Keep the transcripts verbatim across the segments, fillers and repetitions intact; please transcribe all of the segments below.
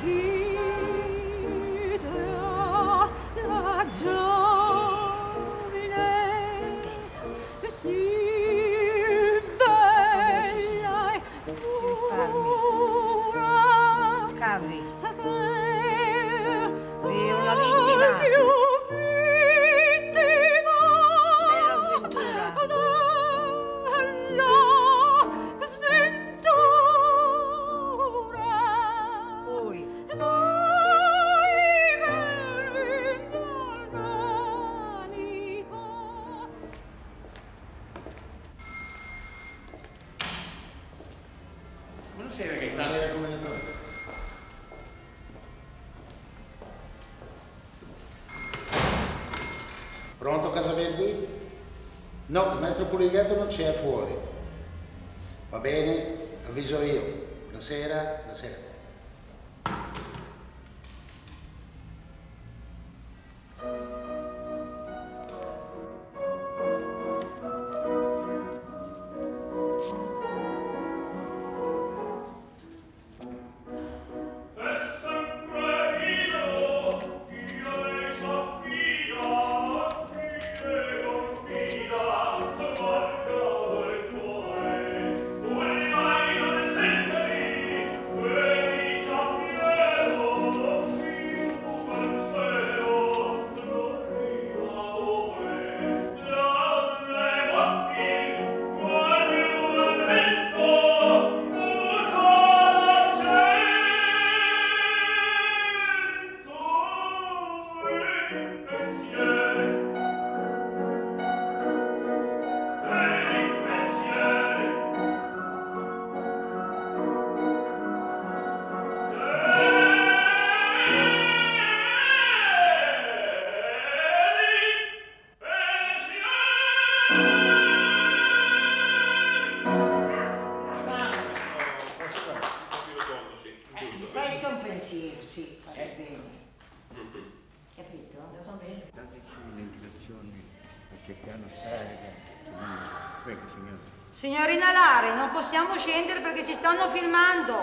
Buonasera Gaetano. Buonasera commendatore. Pronto Casaverdi? No, il maestro Puligato non c'è fuori. Va bene, avviso io. Buonasera, buonasera. Signorina Lari, non possiamo scendere perché ci stanno filmando.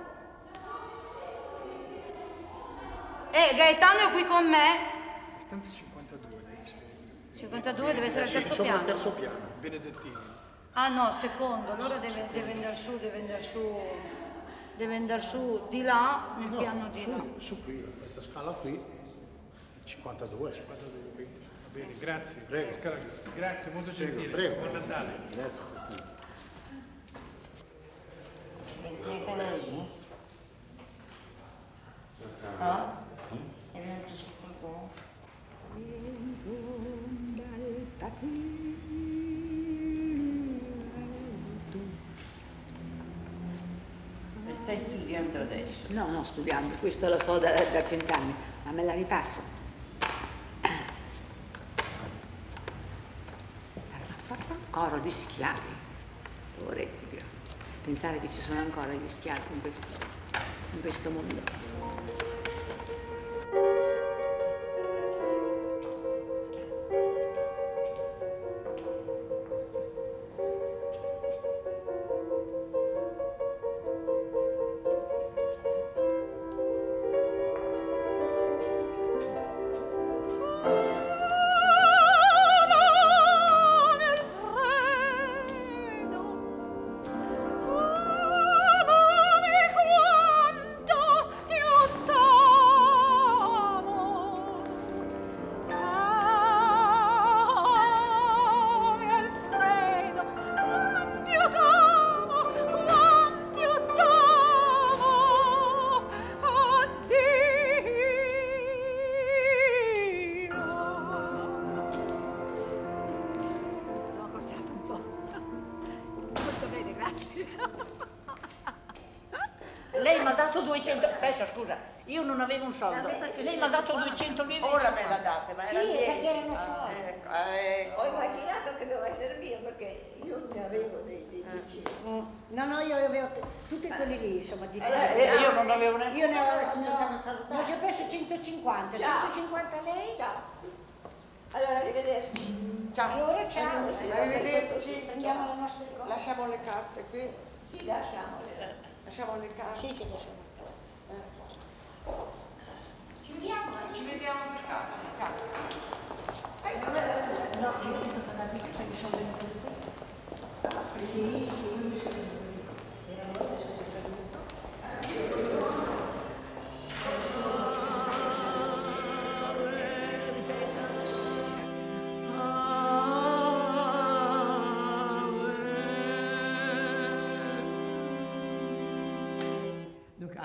Eh, Gaetano è qui con me. Stanza cinquantadue, lei sei... cinquantadue deve essere il terzo sì, piano. il terzo piano. Benedettini. Ah no, secondo, allora deve, deve andare su, deve andare su, deve andare su di là, nel no, piano di su, là. Su qui, questa scala qui, cinquantadue. cinquantadue, quindi. Va bene, grazie. Prego. Scala, grazie, molto gentile. Prego. Buon Natale. Grazie. Sei Parigi? No? È venuto su qualcuno? E stai studiando adesso? No, no, studiando, questo lo so da, da cent'anni, ma me la ripasso. Coro di schiavi, poveretti però. Pensare che ci sono ancora gli schiavi in questo, in questo mondo. Lei mi ha dato duecento, aspetta scusa, io non avevo un soldo, lei mi ha dato duecento lire. Ora me la date, ma era sì, ieri. perché erano soldi. Ah, ecco, ah, ecco. Ho immaginato che doveva essere mio perché io ne avevo dei dieci. Mm. No, no, io avevo tutti quelli lì, insomma, di eh, eh, io non avevo neanche. Io ne ho, ce ne sono salutati. Ne ho già perso centocinquanta. Ciao. centocinquanta lei? Ciao. Allora, arrivederci. Ciao. Allora, ciao. Arrivederci. Prendiamo le nostre cose. Lasciamo le carte qui. Sì, lasciamole. Lasciamo le carte. Sì, sì, lasciamo le carte.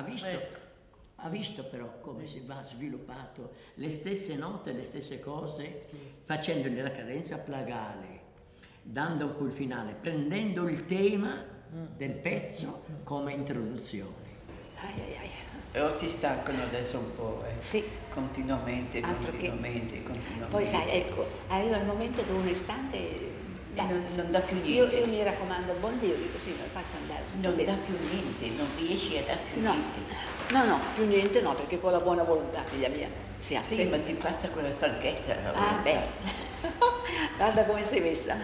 ha visto, Ecco. ha visto però come si va sviluppato le stesse note, le stesse cose, facendogli la cadenza plagale, dando quel finale, prendendo il tema del pezzo come introduzione. Ai, ai, ai. Però ti stancano adesso un po', eh? Sì. Continuamente, Altro che- continuamente, continuamente. Poi sai, ecco, arriva il momento dove uno è stanco e dai. Non, non dà più Io, niente. io mi raccomando, buon Dio, dico sì, mi fatto andare. sta Non bene. dà più niente, non riesci a dare più No, niente. no, no, più niente no, perché con la buona volontà, figlia mia, si ha Sì, sempre- ma ti passa quella stanchezza. la Ah, volontà. beh, guarda come sei messa.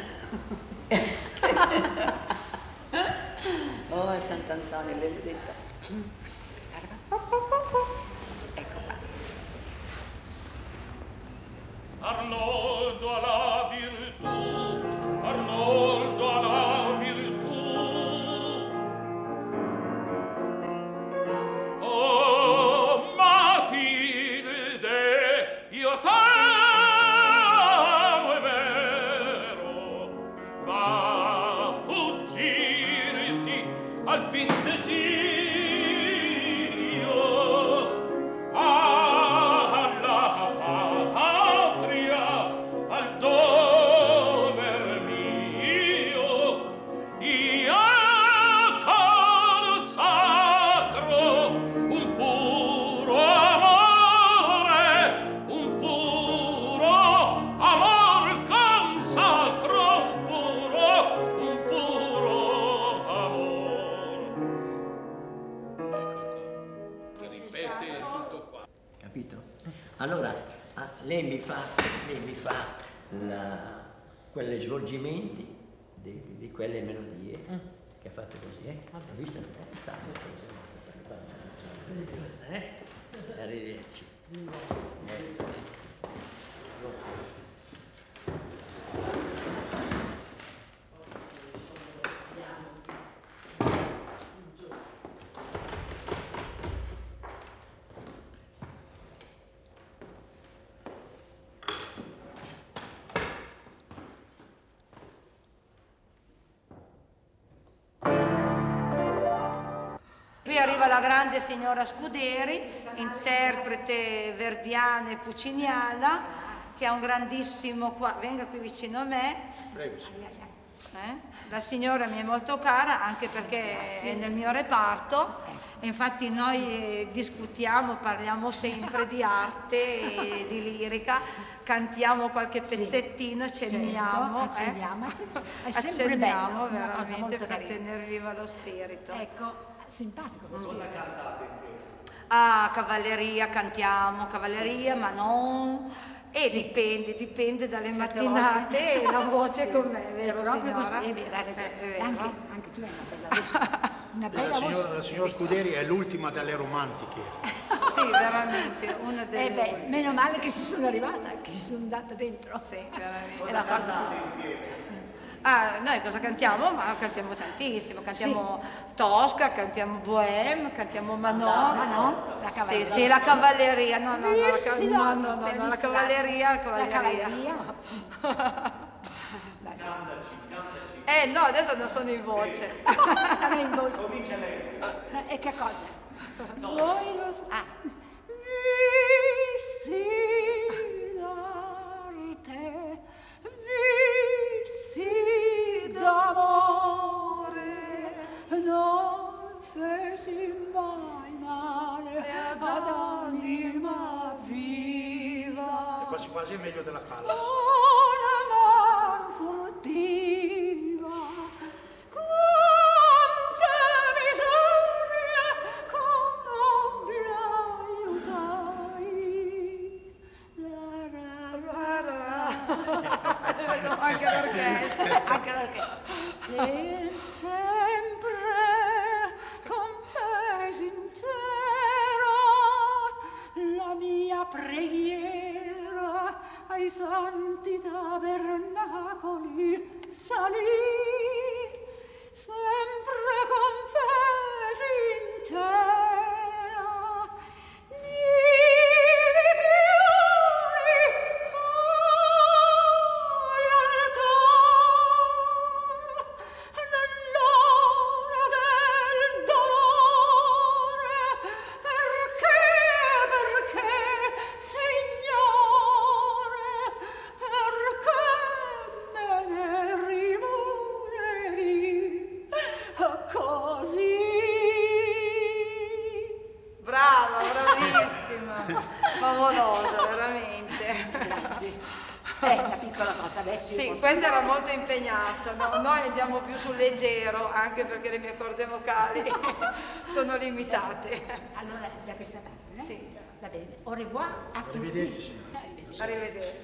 Oh, Sant'Antonio, benedetto. Ecco qua. Arnoldo alla virtù, Arnoldo alla virtù. Oh Matilde, io t'amo, è vero, ma fuggirti al fin del giro alla patria, al dover mio, io consacro un puro amore, un puro amor consacro, un puro, un puro amor. Ecco qua. Ripete tutto qua. Capito? Allora, ah, lei mi fa, lei mi fa la, quegli svolgimenti di, di quelle melodie che ha fatto così, eh? Ha visto? È stato così. Eh? Arrivederci. Eh. Qui arriva la grande signora Scuderi, interprete verdiana e pucciniana, che ha un grandissimo qua. Venga qui vicino a me. Prego, sì. Eh? La signora mi è molto cara anche perché è nel mio reparto, e infatti noi eh, discutiamo, parliamo sempre di arte e di lirica, cantiamo qualche pezzettino, accenniamo, Certo, accenniamo, eh? accenniamo. È sempre accenniamo bello, una cosa veramente molto per carina. tenere viva lo spirito. Ecco, simpatico questo. Ah, cavalleria, cantiamo cavalleria, ma non... E Sì. dipende, dipende dalle Certe mattinate volte. e la voce Sì. con me, È vero proprio signora? così, è vero, ha ragione. Eh, è vero. Anche, anche tu hai una bella voce. Una bella La signora, voce. la signora Scuderi è l'ultima delle romantiche. Sì, veramente, una delle Eh beh, ultime, meno male sì. che ci sono arrivata, che ci sono andata dentro. Sì, veramente. È la cosa. Ah, noi cosa cantiamo? Ma cantiamo tantissimo, cantiamo Tosca, cantiamo Bohème, cantiamo Manon. Manon, la Sì, cavalleria. sì, la cavalleria, no, no, no, la, ca- Sì, no, no, no, no, no, la bellissima. cavalleria, la La cavalleria. cavalleria. Eh no, adesso non sono in voce. Non è in voce. Comincia lei. E che cosa? Voi lo sapete. Vissi d'arte, vissi d'amore, non feci mai male ad anima viva. Quasi quasi è meglio della Callas. Una man furtiva, quante miserie con aiutai. La ra ra ra. Anche l'orchestra. Anche l'orchestra. Se sempre confessi intera la mia preghiera ai santi tabernacoli salì, sempre confessi intera di fiori agli altari nell'ora del dolore favolosa, veramente. Grazie. È una piccola cosa, adesso io Sì, posso- questo era molto impegnato, no? Noi andiamo più sul leggero, anche perché le mie corde vocali sono limitate. Allora, da questa parte, eh? Sì. Va bene. Au revoir a tutti. Arrivederci, signora. Arrivederci. Arrivederci.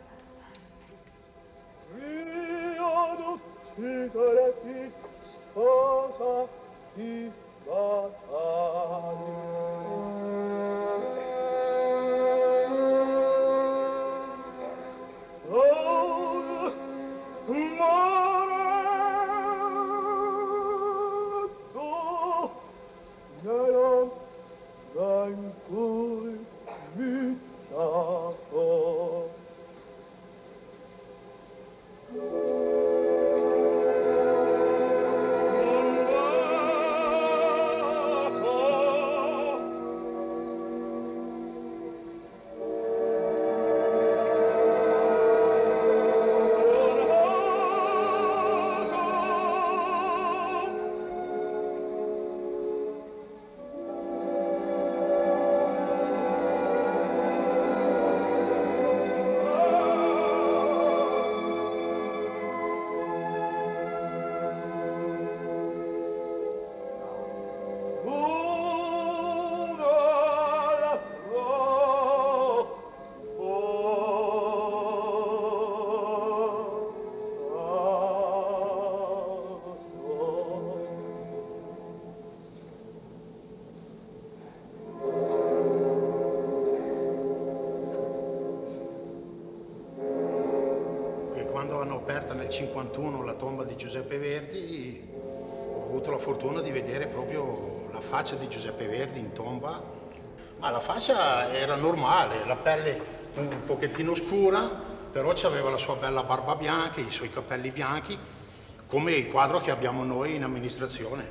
Quando hanno aperto nel cinquantuno la tomba di Giuseppe Verdi, ho avuto la fortuna di vedere proprio la faccia di Giuseppe Verdi in tomba. Ma la faccia era normale, la pelle un pochettino scura, però aveva la sua bella barba bianca, i suoi capelli bianchi, come il quadro che abbiamo noi in amministrazione.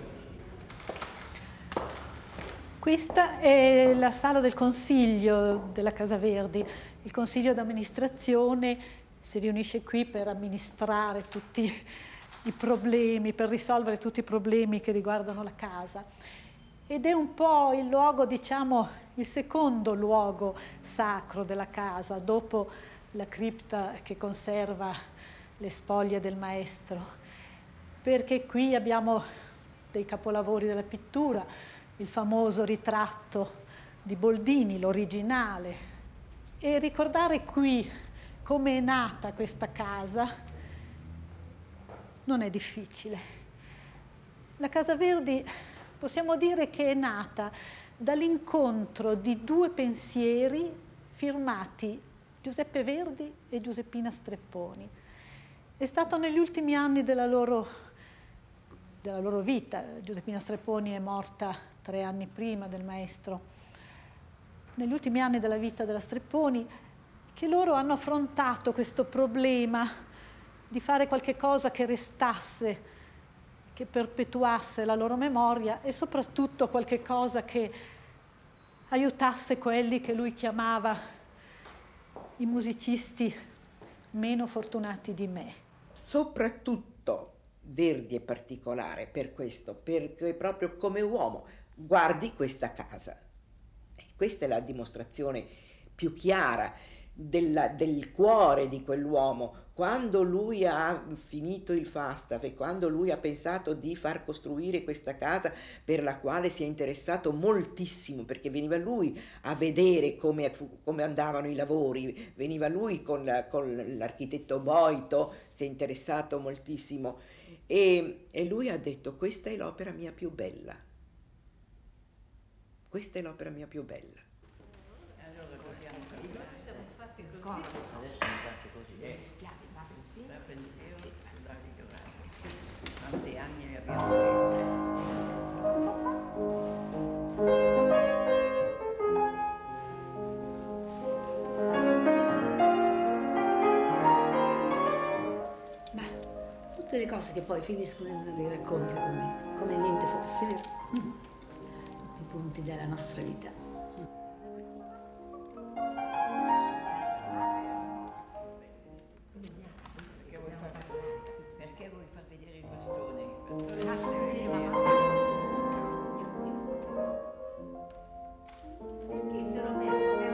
Questa è la sala del consiglio della Casa Verdi. Il consiglio d'amministrazione si riunisce qui per amministrare tutti i problemi, per risolvere tutti i problemi che riguardano la casa. Ed è un po' il luogo, diciamo, il secondo luogo sacro della casa, dopo la cripta che conserva le spoglie del maestro, perché qui abbiamo dei capolavori della pittura, il famoso ritratto di Boldini, l'originale, e ricordare qui come è nata questa casa non è difficile. La Casa Verdi possiamo dire che è nata dall'incontro di due pensieri firmati Giuseppe Verdi e Giuseppina Strepponi. È stato negli ultimi anni della loro, della loro vita. Giuseppina Strepponi è morta tre anni prima del maestro. Negli ultimi anni della vita della Strepponi che loro hanno affrontato questo problema di fare qualche cosa che restasse, che perpetuasse la loro memoria e soprattutto qualche cosa che aiutasse quelli che lui chiamava i musicisti meno fortunati di me. Soprattutto Verdi è particolare per questo, perché proprio come uomo guardi questa casa. Questa è la dimostrazione più chiara Della, del cuore di quell'uomo. Quando lui ha finito il Falstaff e quando lui ha pensato di far costruire questa casa per la quale si è interessato moltissimo, perché veniva lui a vedere come, come andavano i lavori, veniva lui con, la, con l'architetto Boito, si è interessato moltissimo e, e lui ha detto: questa è l'opera mia più bella, questa è l'opera mia più bella. Adesso mi faccio così, eh. Schiavi, va così. La pensione su Davide Grande. Quanti anni ne abbiamo Ma tutte le cose che poi finiscono in una dei racconti come, come niente fosse, vero? Tutti i punti della nostra vita. Perché vuoi far vedere il bastone? Il bastone Ah, sì, non perché se lo metto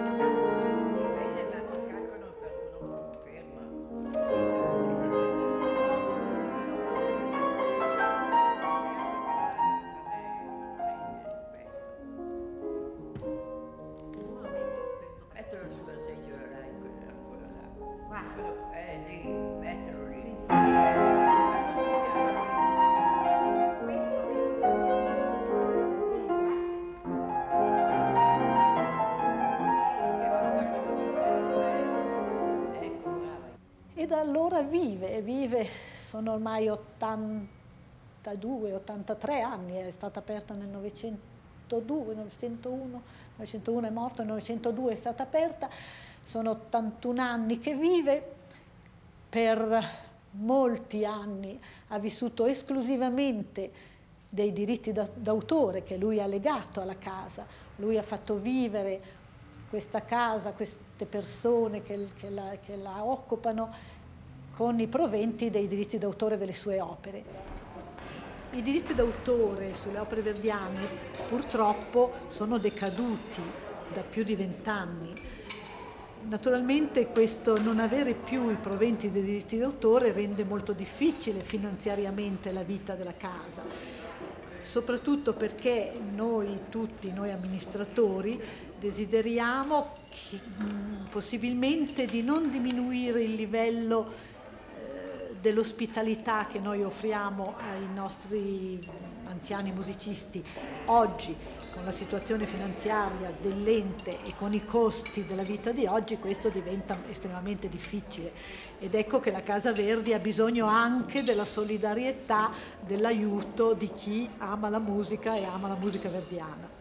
da allora vive, vive, sono ormai ottantadue, ottantatré anni, è stata aperta nel novecentodue, novecentouno, novecentouno è morto, nel novecentodue è stata aperta, sono ottantuno anni che vive, per molti anni ha vissuto esclusivamente dei diritti d'autore che lui ha legato alla casa, lui ha fatto vivere questa casa, queste persone che, che, la, che la occupano con i proventi dei diritti d'autore delle sue opere. I diritti d'autore sulle opere verdiane purtroppo sono decaduti da più di vent'anni. Naturalmente questo non avere più i proventi dei diritti d'autore rende molto difficile finanziariamente la vita della casa, soprattutto perché noi tutti, noi amministratori, desideriamo che, mh, possibilmente di non diminuire il livello eh, dell'ospitalità che noi offriamo ai nostri anziani musicisti oggi, con la situazione finanziaria dell'ente e con i costi della vita di oggi, questo diventa estremamente difficile. Ed ecco che la Casa Verdi ha bisogno anche della solidarietà, dell'aiuto di chi ama la musica e ama la musica verdiana.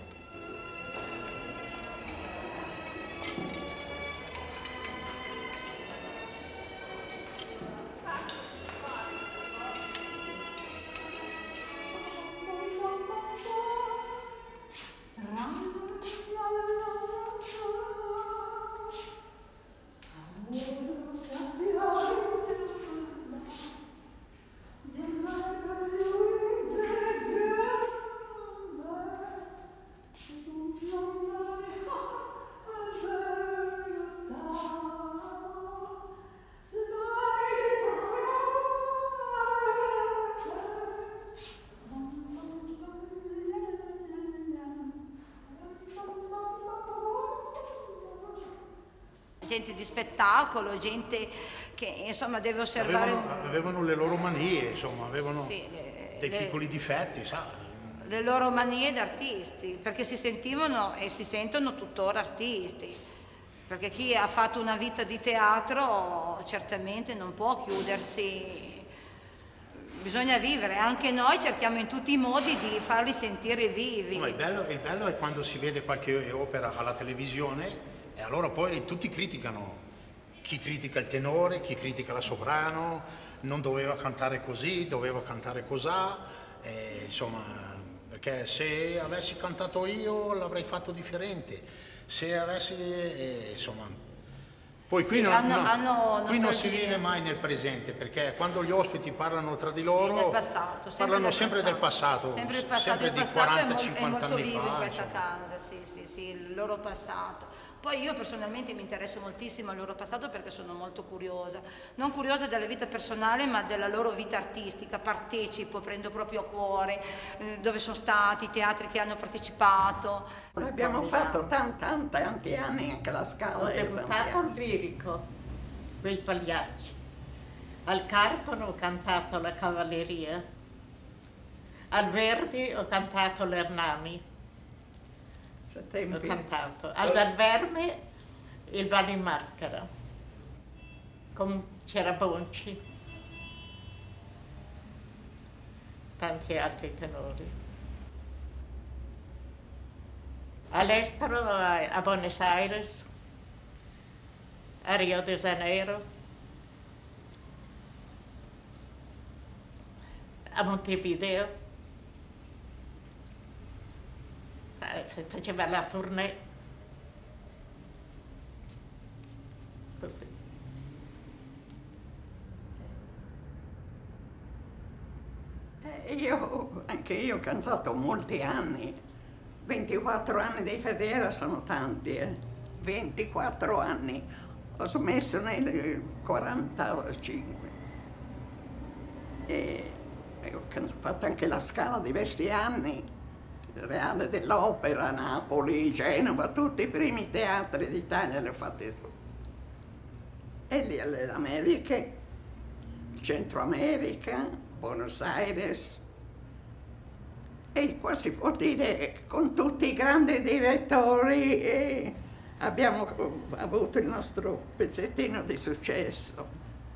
Gente di spettacolo, gente che insomma deve osservare... Avevano, avevano le loro manie, insomma, avevano sì, le, dei le, piccoli difetti, sa? Le loro manie d'artisti, perché si sentivano e si sentono tuttora artisti. Perché chi ha fatto una vita di teatro certamente non può chiudersi, bisogna vivere. Anche noi cerchiamo in tutti i modi di farli sentire vivi. No, il, bello, il bello è quando si vede qualche opera alla televisione e allora poi tutti criticano, chi critica il tenore, chi critica la soprano, non doveva cantare così, doveva cantare cosà, e, insomma, perché se avessi cantato io l'avrei fatto differente, se avessi, eh, insomma... Poi qui, sì, non, hanno, no, hanno qui non si vive mai nel presente, perché quando gli ospiti parlano tra di loro, sì, del passato, sempre parlano del sempre passato. del passato, sempre, il passato. sempre Il di passato quaranta è, cinquanta è molto anni vivo fa. in questa Insomma. casa, sì, sì, sì, il loro passato. Poi io personalmente mi interesso moltissimo al loro passato perché sono molto curiosa, non curiosa della vita personale ma della loro vita artistica, partecipo, prendo proprio a cuore eh, dove sono stati, i teatri che hanno partecipato. Abbiamo fatto tanti, tanti, tanti anni anche la Scala. Ho debuttato al Lirico, quei pagliacci. Al Carpano ho cantato la Cavalleria, al Verdi ho cantato l'Ernani. Ho cantato. Al Dal Verme il Ballo in Marcara, c'era Bonci, tanti altri tenori. All'estero a Buenos Aires, a Rio de Janeiro, a Montevideo. Faceva la tournée così. Eh, io, anche io ho cantato molti anni, ventiquattro anni di carriera sono tanti, eh. ventiquattro anni, ho smesso nel quarantacinque e, e ho fatto anche la Scala diversi anni. Reale dell'Opera, Napoli, Genova, tutti i primi teatri d'Italia li ho fatti tutti. E lì alle Americhe, Centro America, Buenos Aires. E qua si può dire con tutti i grandi direttori e abbiamo avuto il nostro pezzettino di successo.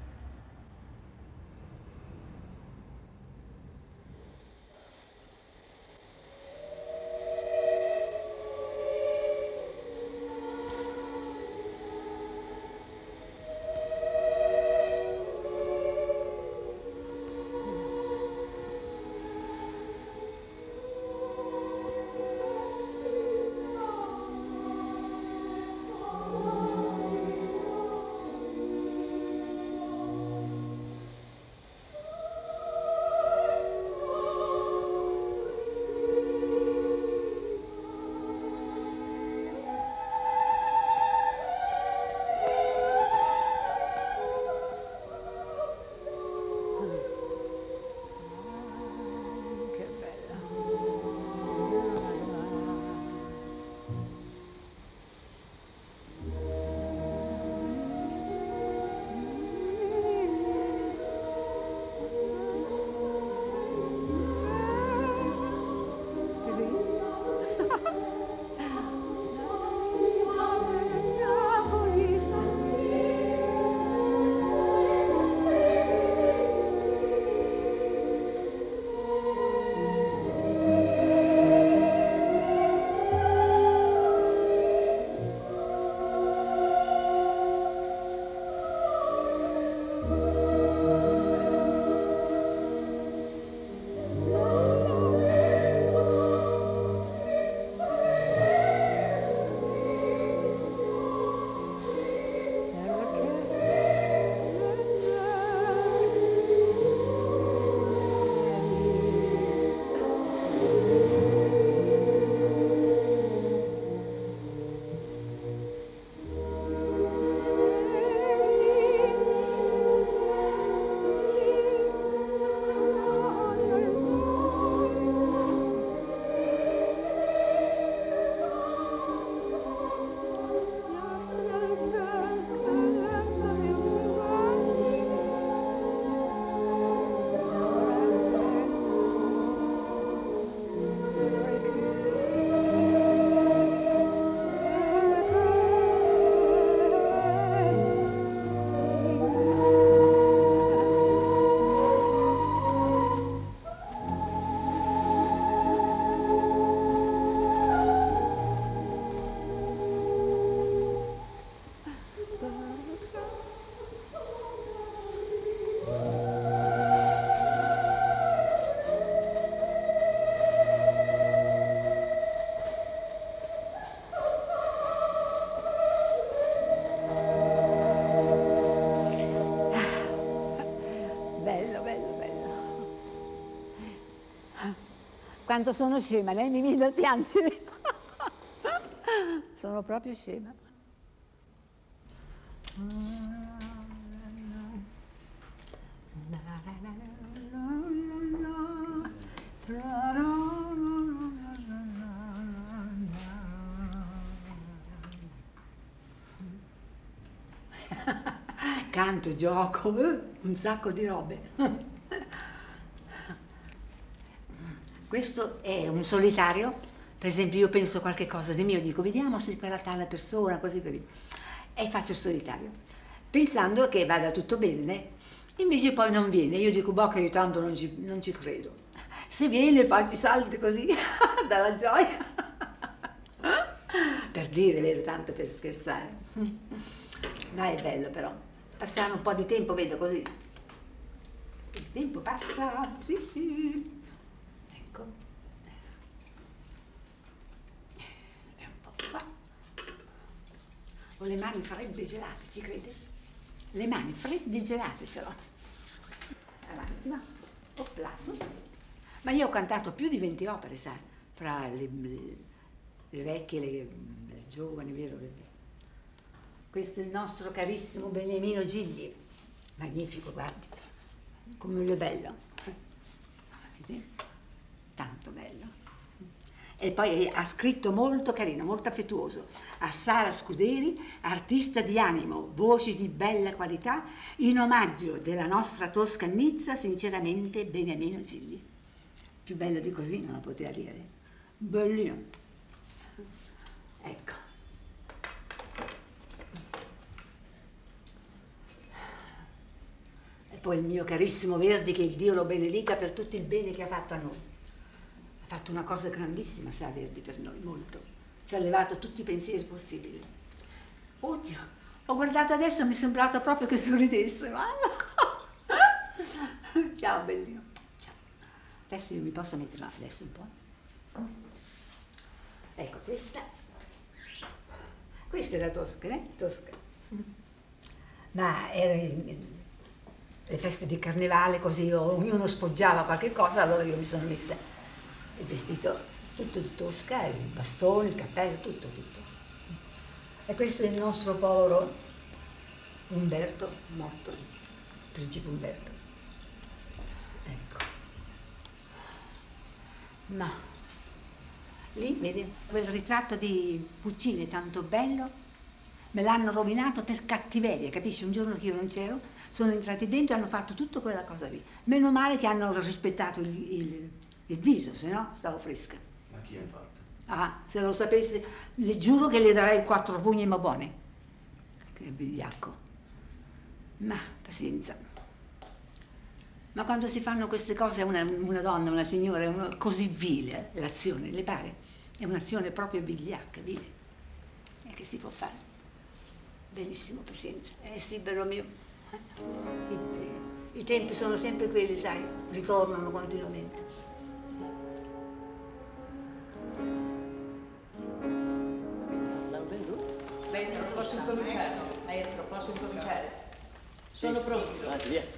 quanto sono scema, lei mi viene da piangere. Sono proprio scema. Canto, gioco, un sacco di robe. Questo è un solitario, per esempio io penso qualche cosa di mio, dico vediamo se quella tale persona, così per via, e faccio il solitario, pensando che vada tutto bene, invece poi non viene, io dico boh che io tanto non ci, non ci credo, se viene faccio i salti così, dalla gioia, per dire, vero, tanto per scherzare, ma è bello però. Passare un po' di tempo, vedo così. Il tempo passa, sì, sì. Ecco. E un po' qua. Ho le mani fredde e gelate, ci crede? Le mani fredde e gelate ce l'ho. Avanti, no? Opla, su. Ma io ho cantato più di venti opere, sai? Fra le, le, le vecchie e le, le giovani, vero? Le, questo è il nostro carissimo Beniamino Gigli, magnifico, guardi, come lui è bello, tanto bello. E poi ha scritto molto carino, molto affettuoso, a Sara Scuderi, artista di animo, voci di bella qualità, in omaggio della nostra toscannizza, sinceramente Beniamino Gigli. Più bello di così non lo poteva dire, bellino. Ecco. Poi il mio carissimo Verdi, che Dio lo benedica per tutto il bene che ha fatto a noi. Ha fatto una cosa grandissima, sa Verdi, per noi, molto. Ci ha levato tutti i pensieri possibili. Oddio, ho guardato adesso e mi è sembrato proprio che sorridesse. Ciao, bellino. Ciao. Adesso io mi posso mettere, no, adesso un po'. Ecco, questa. Questa è la Tosca, eh? Tosca. Ma era... In, le feste di carnevale, così ognuno sfoggiava qualche cosa, allora io mi sono messa il vestito tutto di Tosca, i bastoni, il cappello, tutto, tutto. E questo è il nostro povero Umberto, morto, il principe Umberto. Ecco. Ma lì, vedi, quel ritratto di Puccini tanto bello, me l'hanno rovinato per cattiveria, capisci? Un giorno che io non c'ero, sono entrati dentro e hanno fatto tutta quella cosa lì. Meno male che hanno rispettato il, il, il viso, se no stavo fresca. Ma chi ha fatto? Ah, se lo sapessi, le giuro che le darei quattro pugni ma buoni. Che vigliacco. Ma, pazienza. Ma quando si fanno queste cose a una, una donna, una signora, uno, così vile, l'azione, le pare? È un'azione proprio vigliacca, vile. E che si può fare? Benissimo, pazienza. Eh sì, bello mio. I, I tempi sono sempre quelli, sai, ritornano continuamente. L'hanno venduto? Maestro, posso incominciare? Maestro, posso incominciare? Sono pronto. Vai, via.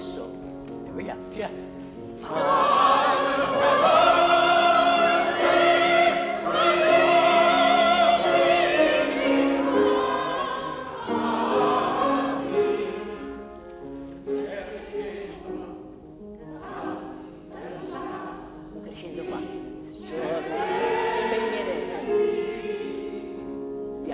adesso. E via, via. Crescendo qua. Spegnere. Via.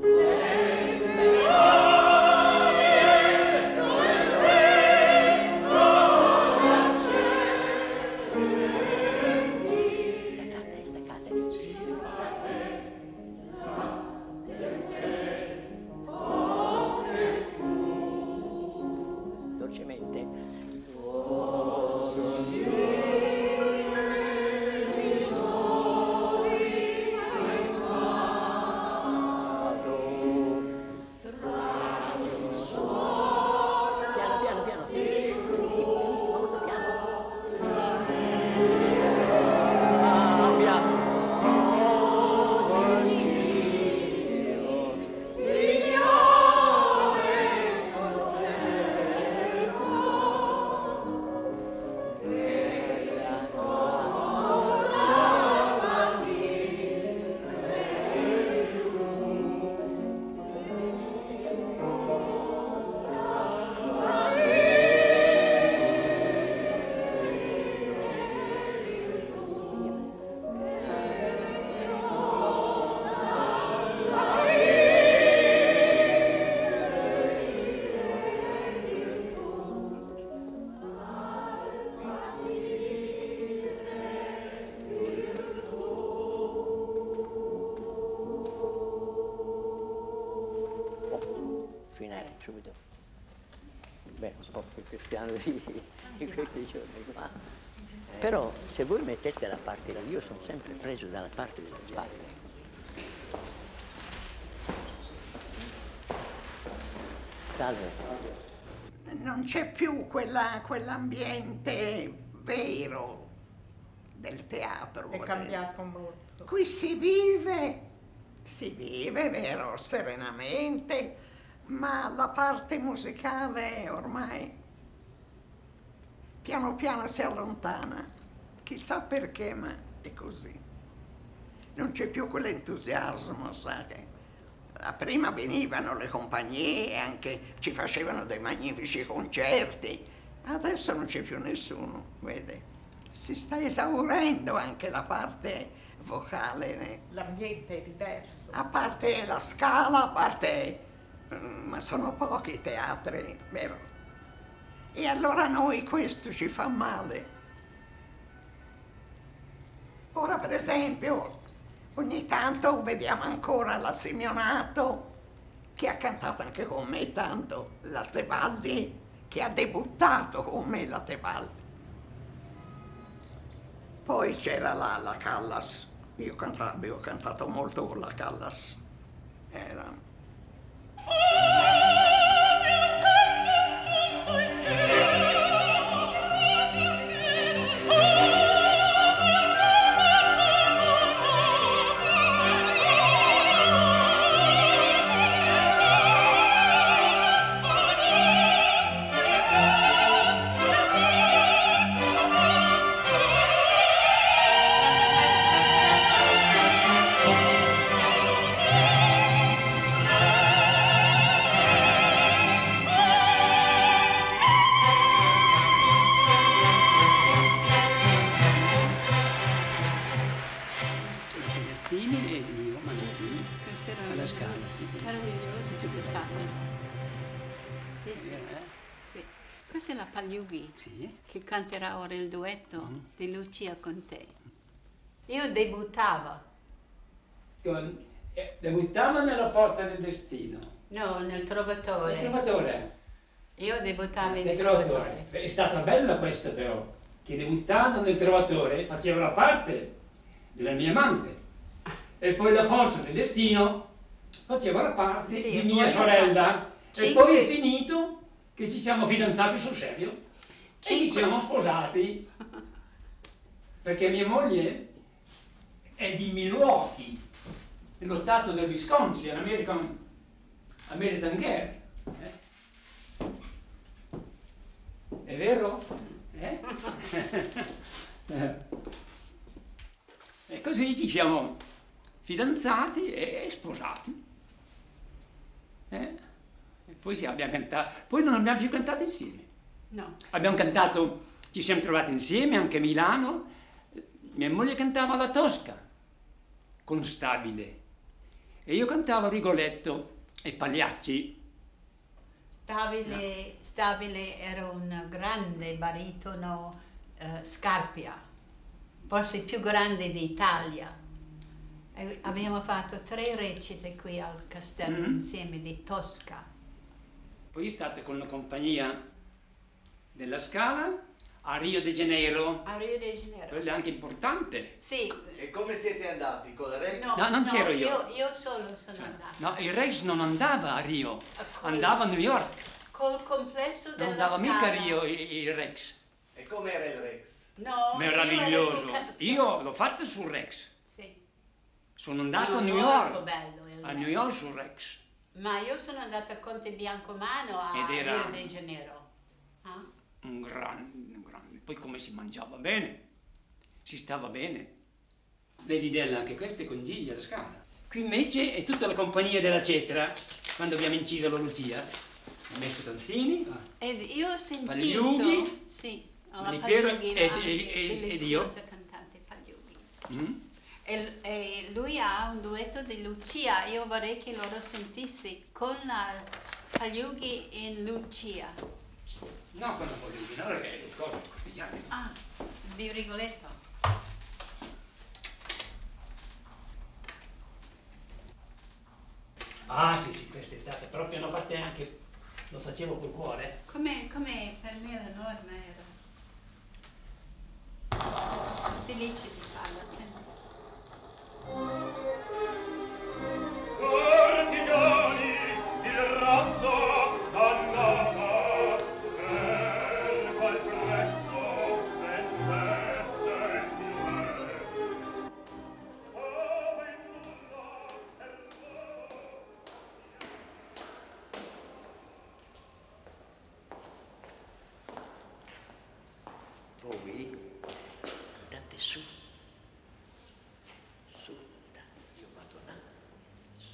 Staccate, staccate. Dolcemente. Piano, piano, piano, benissimo, benissimo, benissimo, molto piano. Ah, piano. Finale, subito. Beh, un po' più cristiano di, di questi giorni qua. Però se voi mettete la parte, io sono sempre preso dalla parte delle spalle. Salve. Non c'è più quella- quell'ambiente vero del teatro. È cambiato molto. Qui si vive, si vive, vero, serenamente, ma la parte musicale ormai piano piano si allontana. Chissà perché, ma è così. Non c'è più quell'entusiasmo, sa che prima venivano le compagnie, anche ci facevano dei magnifici concerti. Adesso non c'è più nessuno, vede. Si sta esaurendo anche la parte vocale. L'ambiente è diverso. A parte la Scala, a parte... ma sono pochi i teatri, vero? E allora a noi questo ci fa male. Ora, per esempio, ogni tanto vediamo ancora la Simeonato, che ha cantato anche con me tanto, la Tebaldi, che ha debuttato con me la Tebaldi. Poi c'era la, la Callas, io cantavo, avevo cantato molto con la Callas. Era... Sì, sì, sì. Questa è la Pagliughi, sì, che canterà ora il duetto mm. di Lucia con te. Io debuttavo. Con, eh, debuttavo nella Forza del Destino. No, nel Trovatore. Nel Trovatore. Io debuttavo nel nel Trovatore. Trovatore. Beh, è stata bella questa però, che debuttando nel Trovatore faceva la parte della mia amante. E poi la Forza del Destino faceva la parte sì, di mia sorella. Cinque... E poi è finito che ci siamo fidanzati sul serio. Cinque... E ci siamo sposati. Perché mia moglie è di Milwaukee, nello stato del Wisconsin, American, American Girl. Eh? È vero? Eh? E così ci siamo fidanzati e sposati. Eh? E poi sì, abbiamo cantato. Poi non abbiamo più cantato insieme. No. Abbiamo cantato, ci siamo trovati insieme anche a Milano. Mia moglie cantava la Tosca con Stabile e io cantavo Rigoletto e Pagliacci. Stabile, Stabile era un grande baritono, eh, Scarpia, forse il più grande d'Italia. E abbiamo fatto tre recite qui al castello Mm. insieme di Tosca. Poi state con la compagnia della Scala a Rio de Janeiro. A Rio de Janeiro. Quello è anche importante. Sì. E come siete andati? Con il Rex? No, No, non c'ero io. io. Io solo sono andata. No, il Rex non andava a Rio, col- andava a New York. Col complesso Non della andava mica a Scala. Rio il, il Rex. E com'era il Rex? No, Meraviglioso. io ero sul ca- Io l'ho fatto sul Rex. Sì. Sono andato a No, New molto York. bello il A Rex. New York sul Rex. Ma io sono andata a Conte Biancomano a Ed era- Rio de Janeiro. Ah? Un grande, un grande. Poi come si mangiava bene, si stava bene. Lady Della, anche questa è con Giglia la Scala. Qui invece è tutta la compagnia della Cetra, quando abbiamo inciso la Lucia. Ernesto Tansini, Ed io ho sentito... Pagliughi, Sì, la Malipiero Pagliughi, ed- anche ed- ed- ed io. deliziosa cantante Pagliughi. Mm? E, e lui ha un duetto di Lucia, io vorrei che loro sentissi con la Pagliughi in Lucia. No, con la Pagliughi, no, perché le cose cortigiane. Ah, di Rigoletto. Ah sì, sì, quest'estate proprio hanno fatte anche, lo facevo col cuore. Come, come per me la norma era. Felice di farla sempre. Partigiani, il razzo dannata, per qual prezzo vendette il re. Voi andate su, su, dai, io vado là, su.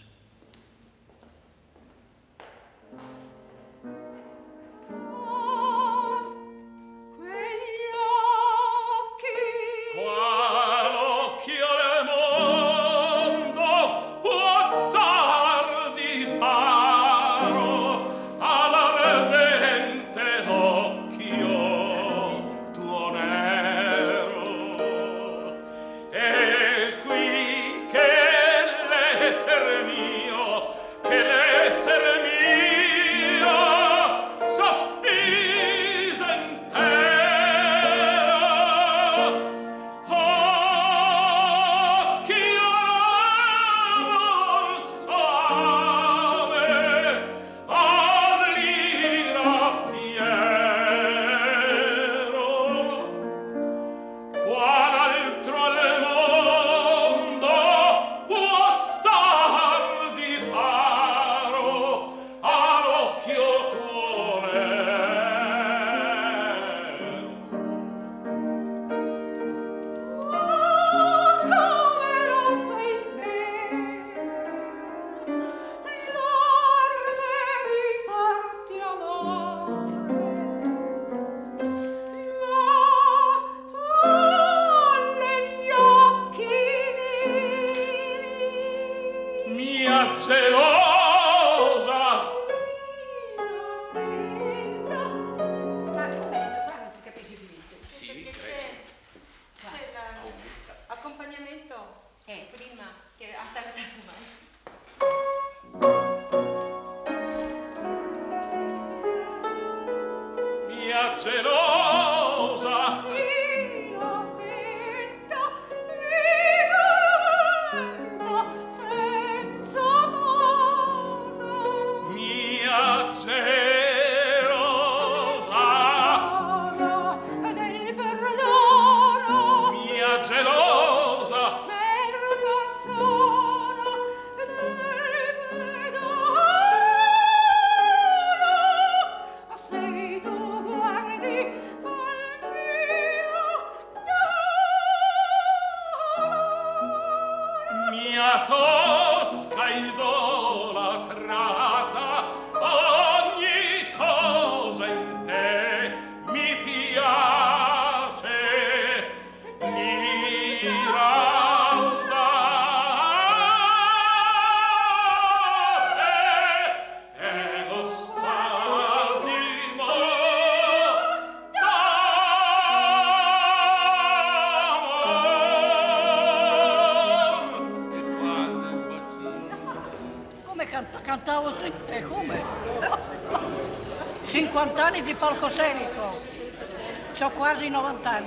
Qual occhio del mondo può star di paro all'ardente occhio tuo nero? E qui che l'esser mio, che l'esser mio s'affisa intero. Occhio amor suave, all'ira fiero, qual altro al mondo può star di paro all'occhio tuo nero. Come lo sai bene, l'arte di farti amare, ma folle gli occhi neri. Mia gelosa, Ma com'è? Qua non si capisce più niente. Sì, perché credo. c'è, c'è l'accompagnamento prima che ha saltato mai. mia gelosa, Sì, lo sento, risolvento, senza mosa. mia gelosa, Ed il perdono, mia gelosa, certo sono. come canta, cantavo, e come? cinquanta anni di palcoscenico, ho quasi novanta anni.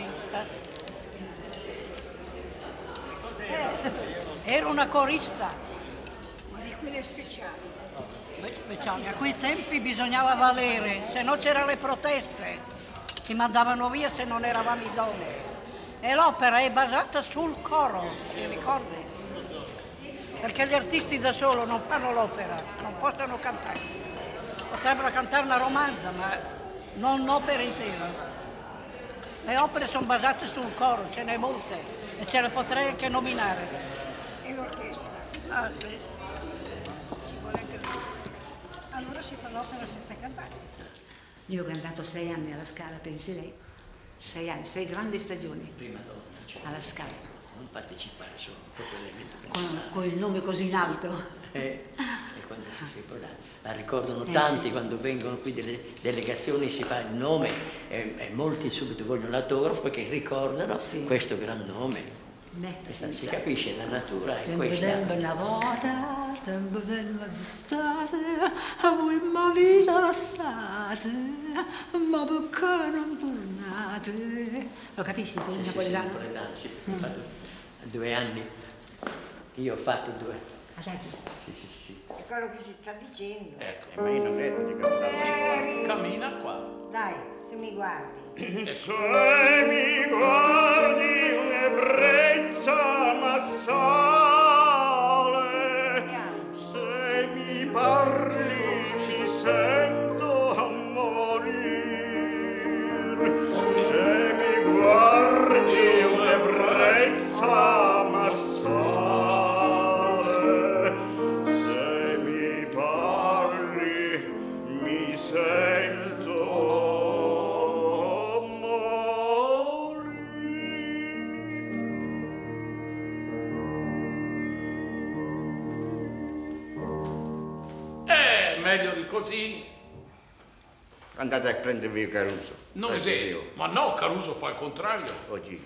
Eh, ero una corista. Ma di quelle speciali? Beh, speciali, a quei tempi bisognava valere, se no c'erano le proteste, ci mandavano via se non eravamo idonei. E l'opera è basata sul coro, si ricordi? Perché gli artisti da solo non fanno l'opera, non possono cantare. Potrebbero cantare una romanza, ma non un'opera intera. Le opere sono basate sul coro, ce n'è molte e ce le potrei anche nominare. E l'orchestra? Ah, sì. Ci vuole anche l'orchestra. Allora si fa l'opera senza cantare. Io ho cantato sei anni alla Scala, pensi lei? Sei anni, sei grandi stagioni. Prima donna, cioè, alla Scala. non partecipare solo, proprio l'elemento Con, principale. con il nome così in alto. Eh, e quando si separa, la ricordano Eh, tanti sì. quando vengono qui delle delegazioni, si fa il nome e, e molti subito vogliono l'autografo perché ricordano questo gran nome. Beh, Questa, si capisce, la natura è Tempo questa. tempo una volta, tempo tempo d'estate, a voi ma vita lasciate, ma perché non tornate? Lo capisci tu, Sì, il sì, napoletano? sì, napoletano, sì. Mm. Ho fatto due anni, io ho fatto due. Ah, certo. Sì, sì, sì. È quello che si sta dicendo. Ecco, ma io non vedo di Seri. Cammina qua. Dai, se mi guardi. Se mi guardi un'ebbrezza m'assale, se mi parli mi sento a morir. Se mi guardi un'ebbrezza m'assale, se mi parli mi sento meglio di così. Andate a prendervi Caruso. Non Questo è io. vero. Ma no, Caruso fa il contrario. Oggi.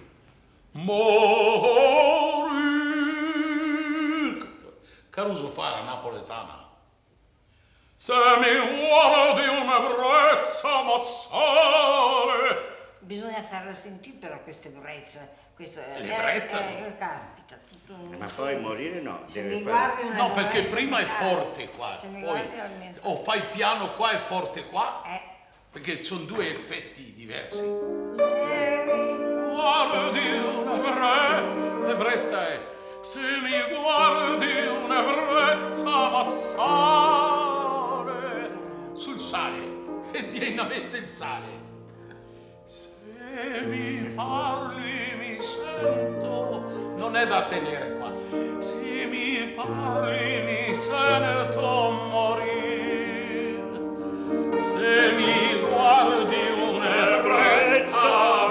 Morì. Questo- Caruso fa la napoletana. Se mi guardi una brezza m'assale. Bisogna farla sentire però questa ebbrezza. Questo, L'ebbrezza? Eh, eh, caspita. tutto un- Ma poi morire no. Se deve mi fare- guardi una No, perché brezza prima è m'assale. forte qua, Se mi poi guardi la mia- o fai piano qua e forte qua, Eh. perché sono due effetti diversi. Eh, Guardi una brezza, l'ebbrezza è se mi guardi una brezza m'assale sul sale e tieni a mente il sale. Se mi parli mi sento, non è da tenere qua. Se mi parli mi sento morir. Se mi guardi un'ebbrezza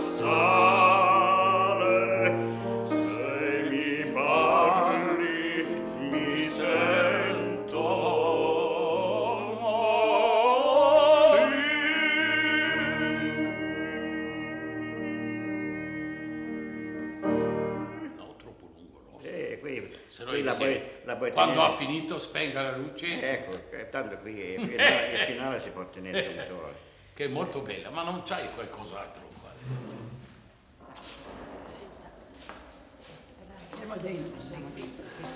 m'assale, se mi parli mi sento no, troppo lungo, no? Eh, qui, Se no qui la insieme. puoi, la puoi Quando tenere- ha finito spenga la luce. Ecco, eh, tanto qui il finale, il finale si può tenere come si vuole. Che è molto bella, ma non c'hai qualcos'altro qua. Siamo dentro, siamo dentro, sì.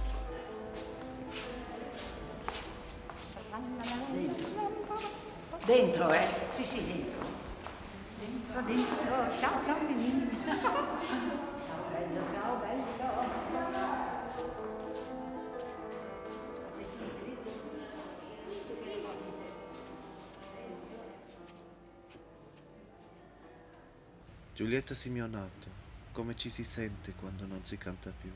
Dentro, eh? Sì, sì, dentro. Dentro, dentro. Ciao, ciao, Benini. Ciao, bello, ciao, bello. Giulietta Simeonato, come ci si sente quando non si canta più?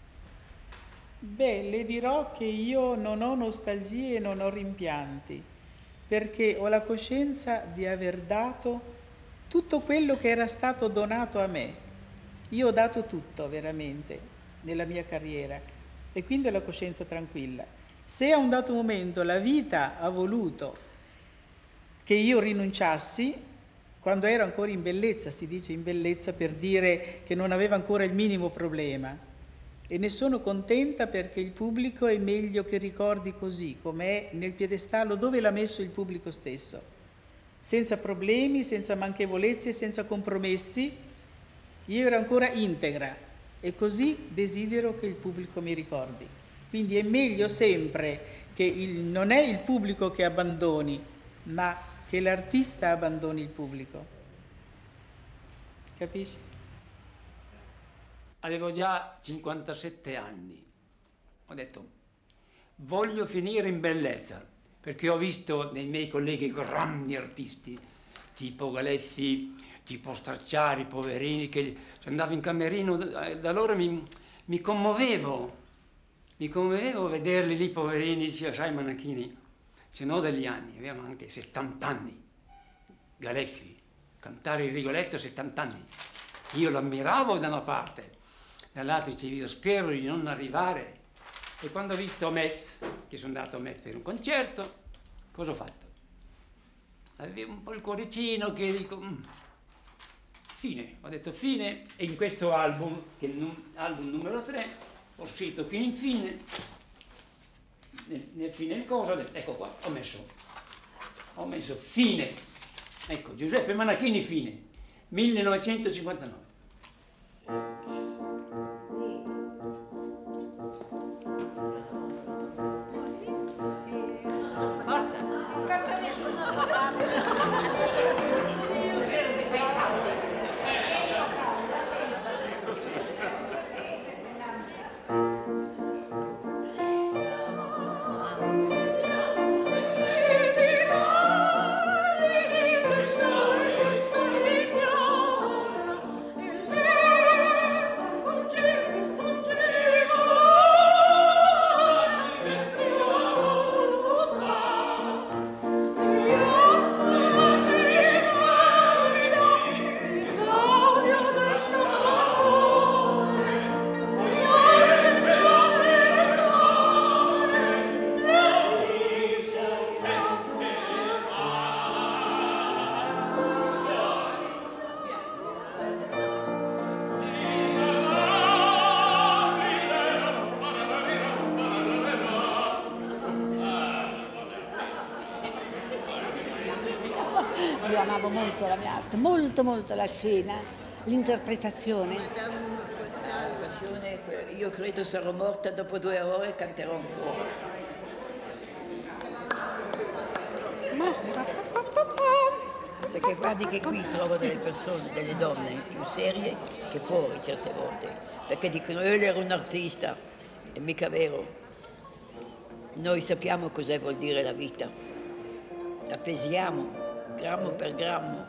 Beh, le dirò che io non ho nostalgie e non ho rimpianti, perché ho la coscienza di aver dato tutto quello che era stato donato a me. Io ho dato tutto veramente nella mia carriera e quindi ho la coscienza tranquilla. Se a un dato momento la vita ha voluto che io rinunciassi, quando ero ancora in bellezza, si dice in bellezza per dire che non aveva ancora il minimo problema, e ne sono contenta perché il pubblico è meglio che ricordi così, come è nel piedestallo dove l'ha messo il pubblico stesso, senza problemi, senza manchevolezze, senza compromessi. Io ero ancora integra e così desidero che il pubblico mi ricordi. Quindi è meglio sempre che il, non è il pubblico che abbandoni, ma che l'artista abbandoni il pubblico. Capisci? Avevo già cinquantasette anni. Ho detto, voglio finire in bellezza, perché ho visto nei miei colleghi grandi artisti, tipo Galeffi, tipo Stracciari, poverini, che andavo in camerino, da loro mi, mi commuovevo, mi commuovevo vederli lì, poverini, sia sai Manachini, se no degli anni, avevano anche settanta anni, Galeffi, cantare il Rigoletto a settanta anni. Io lo ammiravo da una parte, dall'altra dicevo, spero di non arrivare. E quando ho visto Metz, che sono andato a Metz per un concerto, cosa ho fatto? Avevo un po' il cuoricino che dico, mm, fine, ho detto fine, e in questo album, che è l'album numero tre, ho scritto fino in fine, nel, nel fine il cosa, ho detto, ecco qua, ho messo, ho messo fine, ecco, Giuseppe Manachini fine, millenovecentocinquantanove. Forza! Io amavo molto la mia arte, molto molto la scena, l'interpretazione. Passione, io credo sarò morta dopo due ore e canterò ancora. Perché guardi che qui trovo delle persone, delle donne più serie che fuori certe volte. Perché dicono io ero un artista, è mica vero. Noi sappiamo cos'è vuol dire la vita. La pesiamo. Grammo per grammo.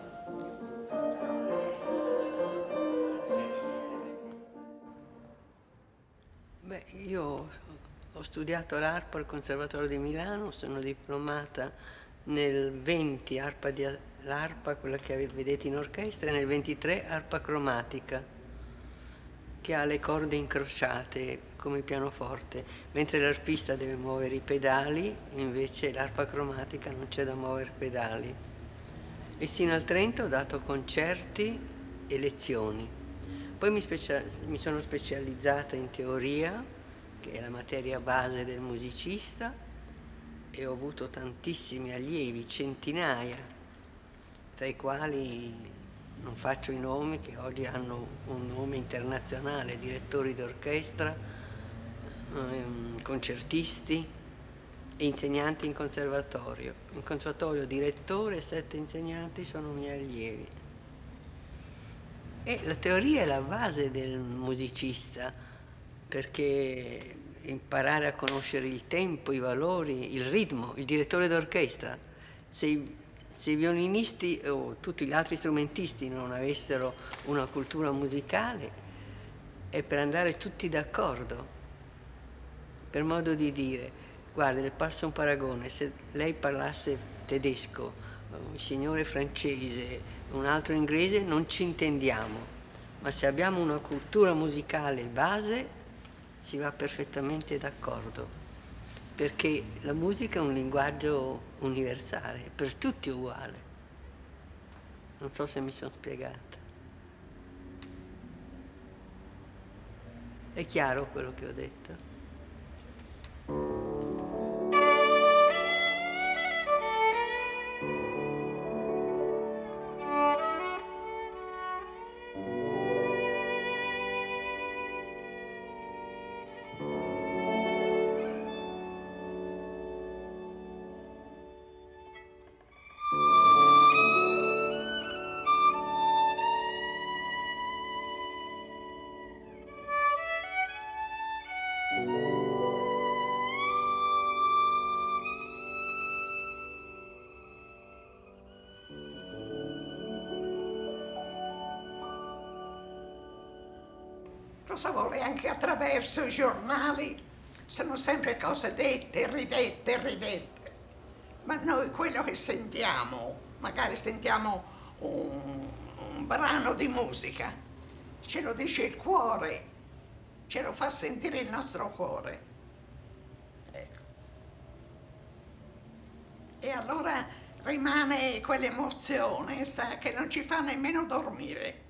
Beh, io ho studiato l'arpa al Conservatorio di Milano, sono diplomata nel venti arpa di l'arpa, quella che vedete in orchestra, e nel ventitré arpa cromatica, che ha le corde incrociate come il pianoforte, mentre l'arpista deve muovere i pedali, invece l'arpa cromatica non c'è da muovere pedali. E sino al Trento ho dato concerti e lezioni. Poi mi, mi sono specializzata in teoria, che è la materia base del musicista, e ho avuto tantissimi allievi, centinaia, tra i quali non faccio i nomi, che oggi hanno un nome internazionale, direttori d'orchestra, ehm, concertisti, e insegnanti in conservatorio. In conservatorio direttore e sette insegnanti sono miei allievi. E la teoria è la base del musicista, perché imparare a conoscere il tempo, i valori, il ritmo, il direttore d'orchestra. Se i, se i violinisti o tutti gli altri strumentisti non avessero una cultura musicale, è per andare tutti d'accordo, per modo di dire. Guardi, le passo un paragone, se lei parlasse tedesco, un signore francese, un altro inglese, non ci intendiamo, ma se abbiamo una cultura musicale base si va perfettamente d'accordo, perché la musica è un linguaggio universale, è per tutti uguale. Non so se mi sono spiegata. È chiaro quello che ho detto? Cosa vuole? Anche attraverso i giornali sono sempre cose dette, ridette, ridette. Ma noi quello che sentiamo, magari sentiamo un, un brano di musica, ce lo dice il cuore, ce lo fa sentire il nostro cuore. Ecco. E allora rimane quell'emozione, sa, che non ci fa nemmeno dormire.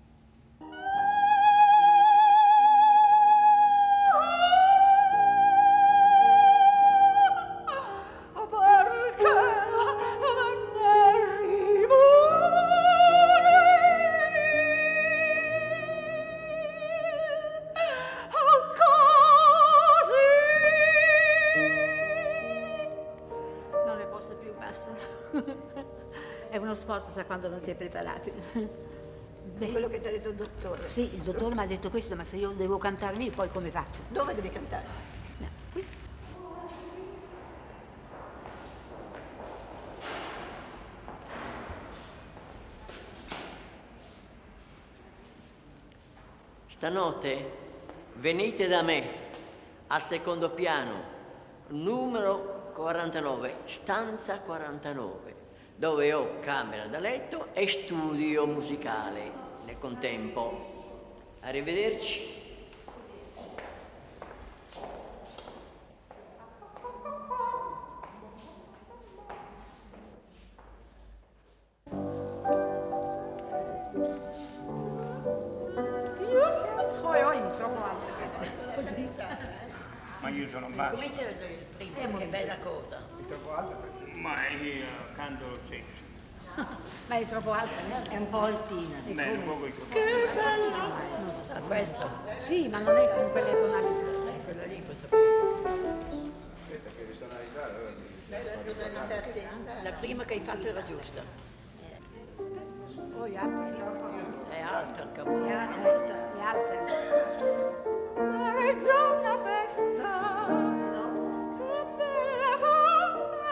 È uno sforzo, sa, quando non si è preparati. È quello che ti ha detto il dottore? Sì, il dottore mi ha detto questo, ma se io devo cantare lì, poi come faccio? Dove devi cantare? No, qui. Stanotte venite da me al secondo piano, numero quarantanove, stanza quarantanove, dove ho camera da letto e studio musicale nel contempo. Arrivederci. Poi ho troppo alta questa. Così. Ma io sono basso. Comincia il primo, che bella cosa. Ma io canto lo stesso. Ma è troppo alta, è un po' altina. Beh, un po' così. Che bella! Non so, sa questo? Sì, ma non è con quelle tonalità. È quella lì, questa Aspetta, che le tonalità La prima che hai fatto era giusta. Poi alta è troppo. È alta il capo. È alta, è alta. È già una festa, che bella cosa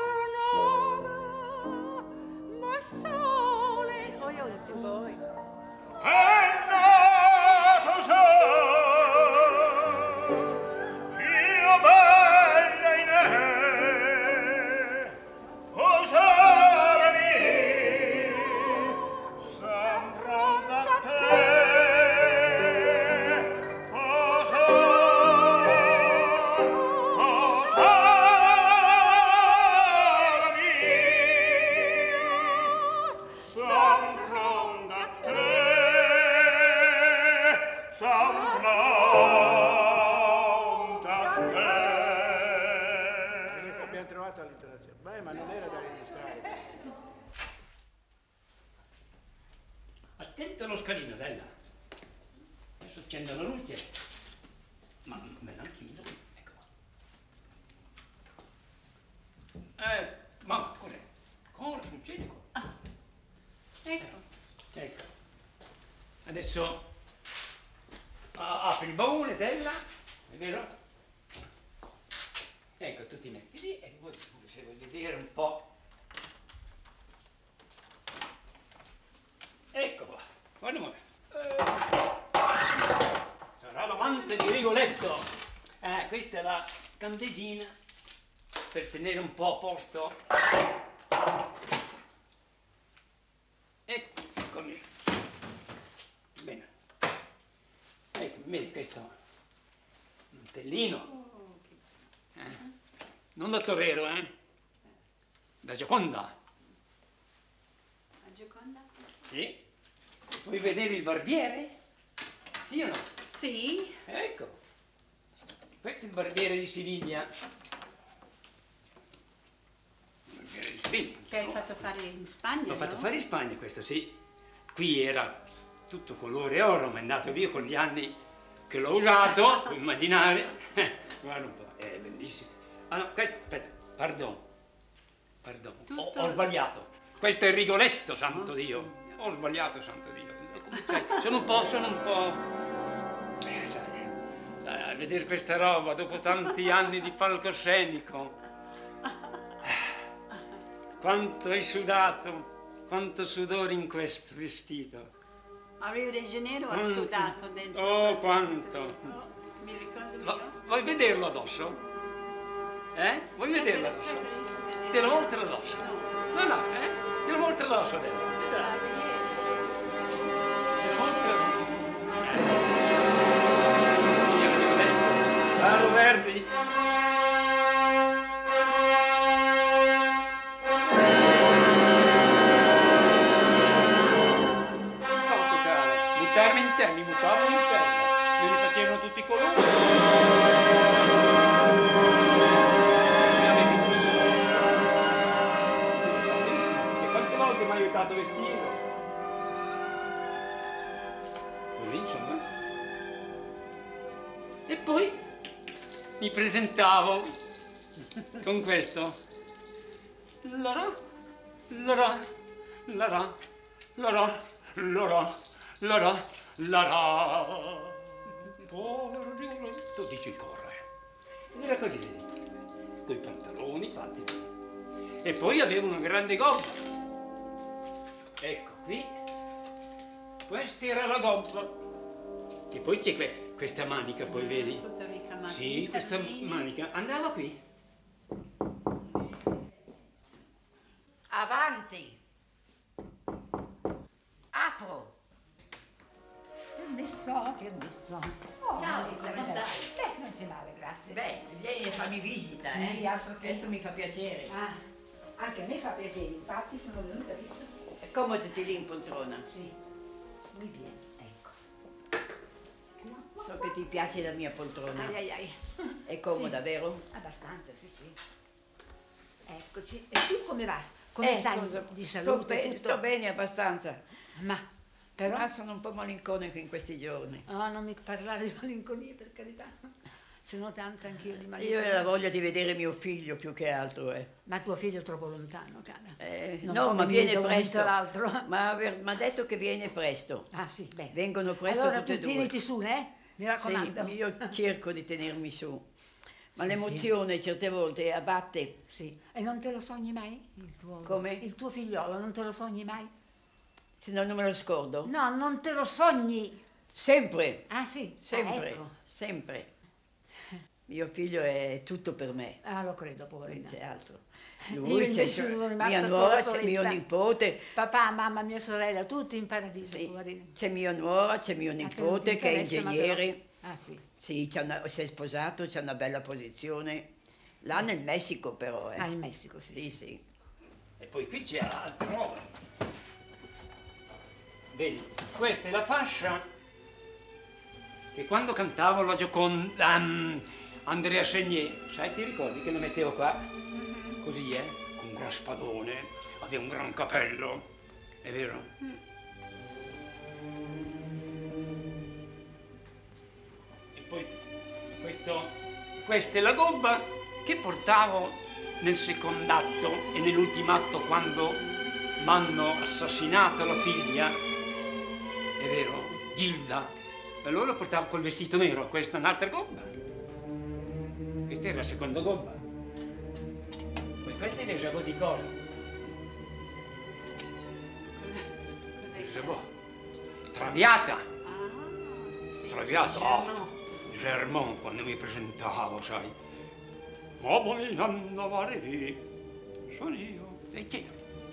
noiosa, ma il sole, poi ho detto voi. È nato sol, io bella in e, o sole mia, son pronta a te. Beh, ma non era da registrare. Attento allo scalino, Della. Adesso accendo la luce. Ma me la chiudo. Ecco qua. Eh, mamma, cos'è? Cosa succede qua? Ah. Ecco. Ecco. Adesso ah, apri il baule, Della. È vero? Ecco, tu ti metti lì e voi, se vuoi vedere un po'. Ecco qua, guarda mo'. Eh. Sarà l'amante di Rigoletto. Eh, questa è la candeggina per tenere un po' a posto. Eccomi. Bene. Ecco, vedi questo mantellino. Eh. Non da Torero, eh? Da Gioconda. La Gioconda? Sì. Vuoi vedere il barbiere? Sì o no? Sì. Ecco. Questo è il barbiere di Siviglia. Il barbiere di Siviglia. Che hai fatto fare in Spagna, L'ho fatto no? fare in Spagna, questo sì. Qui era tutto colore oro, ma è andato via con gli anni che l'ho usato, puoi immaginare. Guarda un po', è bellissimo. Ah no, questo, aspetta, pardon. Pardon, ho, ho sbagliato. Questo è il Rigoletto, santo Dio. Ho sbagliato, santo Dio. Cioè, sono un po', sono un po'... eh, sai, sai, a vedere questa roba dopo tanti anni di palcoscenico. Quanto hai sudato, quanto sudore in questo vestito. A Rio de Janeiro ho Quanto- sudato dentro. Oh, quanto. Oh, mi ricordo io. Va- vuoi vederlo addosso? Eh? Vuoi vederlo addosso? Te lo mostro addosso? No, no, eh? Te lo mostro addosso adesso. Dai. Te lo mostro addosso. Eh. Io l'ho detto. Caro Verdi. Buttarmi in te, mi buttavano in terra, me ne facevano tutti i colori. Mi avevi tu lo sai benissimo, perché quante volte mi hai aiutato a vestire. Così, insomma. E poi mi presentavo con questo. Lora, lora, lora, lora, lora. Lara, lara, povero Rigoletto, dice il coro. Ed era così, coi pantaloni fatti. E poi avevo una grande gobba. Ecco qui, questa era la gobba. E poi c'è que questa manica, poi vedi? Tutta ricca manica. Sì, questa manica andava qui. Avanti! Apro! Che ne so, che ne so. Oh, Ciao, Maria, come stai? Beh, non c'è male, grazie. Beh, vieni a farmi visita, Sì, eh? altro che- Questo mi fa piacere. Ah, anche a me fa piacere, infatti sono venuta, visto? Accomodati lì in poltrona. Sì, muy bien, ecco. So che ti piace la mia poltrona. Ai ai ai. È comoda, Sì. vero? Abbastanza, sì, sì. Eccoci. E tu come va? Come Eh, stai cosa- di sto salute? be- tutto? sto bene abbastanza. Ma, però... Ma sono un po' malinconico in questi giorni. Oh, non mi parlare di malinconia, per carità. Se no tanto anch'io di Io malinconia. ho la voglia di vedere mio figlio più che altro, eh. Ma tuo figlio è troppo lontano, cara. Eh, Non no, può ma venire viene da un momento presto. all'altro. Ma mi ha detto che viene presto. Ah sì, bene. Vengono presto allora tutte e tu due. tieniti su, eh? Mi raccomando. Sì, io cerco di tenermi su. Ma Sì, l'emozione certe volte abbatte. Sì. E non te lo sogni mai? Il tuo, Come? Il tuo figliolo, non te lo sogni mai? Se no non me lo scordo. No, non te lo sogni. Sempre. Ah sì? Sempre. Ah, ecco. Sempre. Mio figlio è tutto per me. Ah, lo credo, Non poverina. c'è altro. Io Lui, c'è invece sono rimasta mia sola, nuora, c'è mio soletta. nipote, Papà, mamma, mia sorella, tutti in paradiso, Sì. poverini. c'è mia nuora, c'è mio A te non nipote ti che è interessa, ma ingegnere. però- Ah sì. Sì, c'ha una- si è sposato, c'ha una bella posizione. Là nel Messico però, eh. Ah, in Messico, sì. Sì, sì. E poi qui c'è altra roba. Vedi, questa è la fascia che quando cantavo la Gioconda, um, Andrea Chenier, sai, ti ricordi che la mettevo qua? Così, eh? Con un gran spadone, aveva un gran capello, è vero? E poi questo, questa è la gobba che portavo nel secondo atto e nell'ultimo atto quando m'hanno assassinato la figlia, è vero, Gilda. E allora la portavo col vestito nero, questa è un'altra gobba. Questa era la seconda gobba. Poi questa è la jabot di cosa? Cos'è? Jabot. Traviata. Ah, sì. Traviata. Oh, Germont, quando mi presentavo, sai. Ma poi andare lì, sono io, eccetera.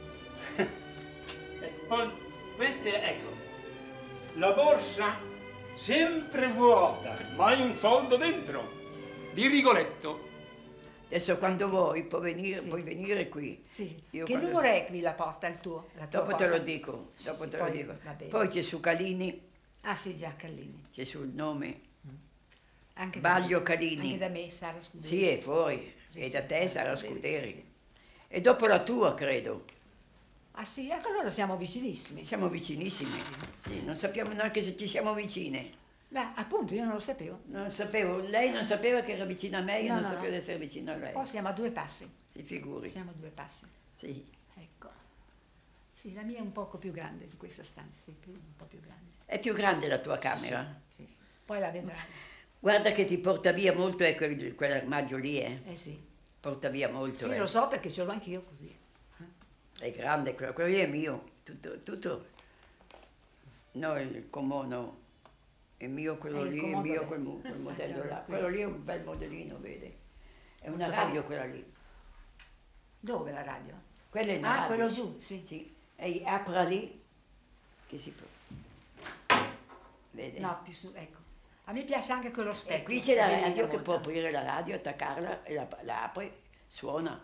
E poi, queste, ecco, la borsa sempre vuota, mai un soldo dentro, di Rigoletto. Adesso quando vuoi puoi venire, puoi venire qui. Sì. Io Che quando- numero è qui la porta, il tuo? La tua Dopo te porta? lo dico, Sì, dopo sì, te lo poi- dico. va bene. Poi c'è Sucalini, Ah sì, già, Callini. C'è sul nome. Anche Baglio da, Calini. Anche da me, Sara Scuderi. Sì, è fuori. Sì, e sì, da te Sara Scuderi, Scuderi. sì, sì. E dopo la tua, credo. Ah sì, ecco, allora siamo vicinissimi. Siamo vicinissimi. Sì, non sappiamo neanche se ci siamo vicine. Beh, appunto, io non lo sapevo. Non sapevo, lei non sapeva che era vicina a me, io No, non no, sapevo no. di essere vicina a lei. Poi siamo a due passi. Si figuri. Siamo a due passi. Sì. Ecco. Sì, la mia è un poco più grande di questa stanza, sì, più, un po' più grande. È più grande la tua camera? Sì, sì, sì. Poi la vedrai. Guarda che ti porta via molto, ecco, il- quell'armadio lì, eh. Eh sì. Porta via molto, Sì, eh. lo so perché ce l'ho anch'io così. È grande, quello, quello lì è mio, tutto, tutto. No, il comodo è mio, quello Eh, il lì è comodo mio, è- quel, mo- quel modello già, là. qui. Quello lì è un bel modellino, vede. È una Molto radio bello. quella lì. Dove la radio? Quella è una Ah, radio. quello giù, sì. Sì. E apra lì, che si può. Vede? No, più su, ecco. A me piace anche quello specchio. E qui c'è la che radio illumina che molto. può aprire la radio, attaccarla e la, la apre, suona.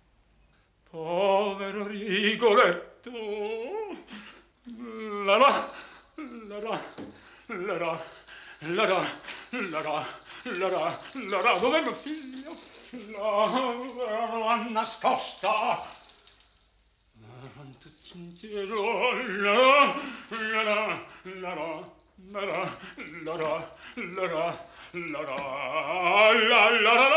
Povero Rigoletto, la la, la la, la la, la la, la la, la la, la la, dov'è mio figlio? La, la, nascosta. La la, la la, la la, la la, la la, la la, la la, la la, la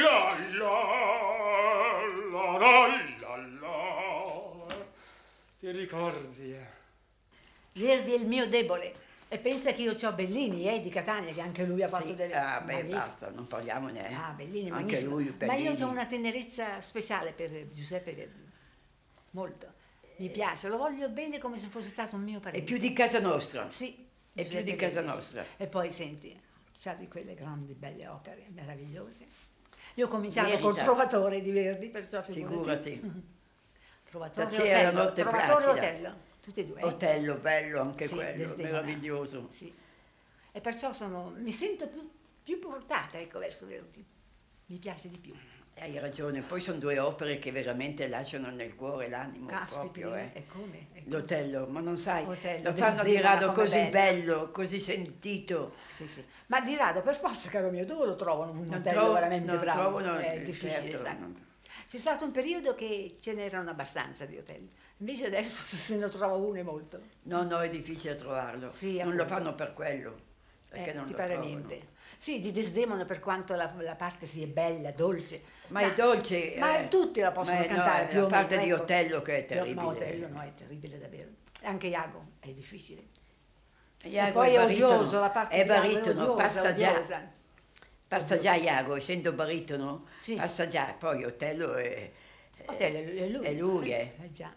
la, la la, la. Ti ricordi? Verdi è il mio debole. E pensa che io ho Bellini, eh, di Catania, che anche lui ha fatto Sì, delle... ah, beh, magnifiche. basta, non parliamone. eh. Ah, Bellini, Anche magnifico. lui, Ma io Bellini. ho una tenerezza speciale per Giuseppe Verdi. Molto. Mi piace, lo voglio bene come se fosse stato un mio parente. È più di casa nostra. Sì. È più Giuseppe di casa Verdi, sì. nostra. E poi, senti, sa di quelle grandi, belle opere, meravigliose. Io ho cominciato Merita. col Trovatore di Verdi, perciò figurati. Figurati. Mhm. Trovatore e Stasera la Otello, notte Trovatore e placida. Otello, tutti e due. eh. Otello, bello anche Sì, quello, Desdemona. meraviglioso. Sì. E perciò sono, mi sento più, più portata, ecco, verso Verdi. Mi piace di più. Hai ragione, poi sono due opere che veramente lasciano nel cuore l'animo Caspita, proprio. Eh. e come? E L'Otello, ma non sai, Otello, lo fanno di Desdemona, rado com'è così bello. bello, così sentito. Sì, sì. Ma di rado, per forza, caro mio, dove lo trovano un Non Otello trovo- veramente non bravo? trovano, È eh, difficile, certo, sai. non- C'è stato un periodo che ce n'erano abbastanza di Otelli, invece adesso se ne trova uno e molto. No, no, è difficile trovarlo. Sì, non lo appunto. fanno per quello, perché Eh, non ti lo pare trovano. niente. Sì, di Desdemona, per quanto la, la parte sia bella, dolce. Ma è dolce, Ma eh, tutti la possono ma è- no, cantare è più la o meno. parte di ecco. Otello che è Però- terribile. Ma Otello no, è terribile davvero. E anche Iago è difficile. Iago e poi è è baritono, odioso, la parte è di Iago baritono, odiosa, passa già. odiosa. Passa già Iago, essendo baritono, Sì. passa già, poi Otello è, Otello è lui. è lui, eh. Eh già.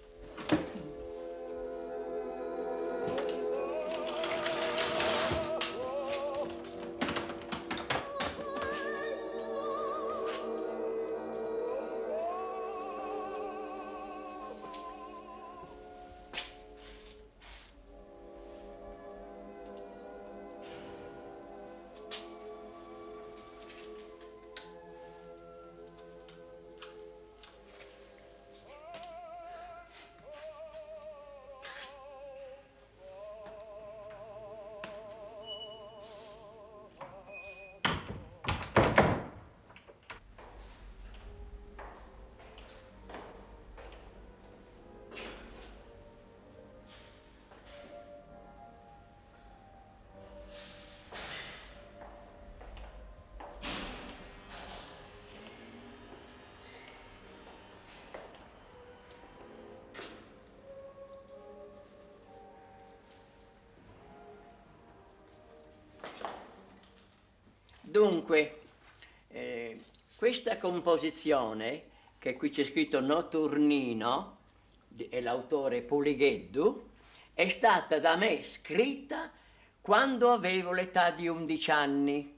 Dunque, eh, questa composizione, che qui c'è scritto Noturnino, di- e l'autore Poligheddu, è stata da me scritta quando avevo l'età di undici anni.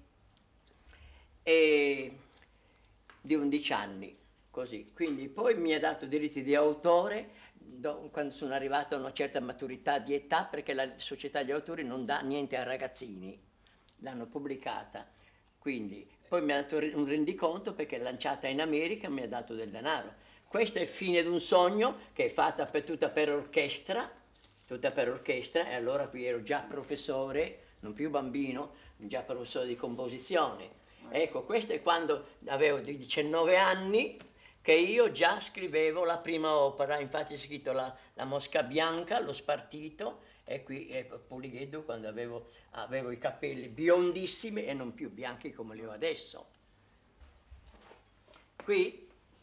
E di undici anni, così. Quindi poi mi ha dato diritti di autore do- quando sono arrivato a una certa maturità di età, perché la società degli autori non dà niente ai ragazzini. L'hanno pubblicata. Quindi poi mi ha dato un rendiconto perché è lanciata in America, mi ha dato del denaro. Questo è Fine d'un sogno, che è fatta per tutta per orchestra, tutta per orchestra, e allora qui ero già professore, non più bambino, già professore di composizione. Ecco, questo è quando avevo diciannove anni che io già scrivevo la prima opera, infatti ho scritto la, la Mosca Bianca, Lo Spartito, e qui è Polighedo quando avevo, avevo i capelli biondissimi e non più bianchi come li ho adesso. Qui,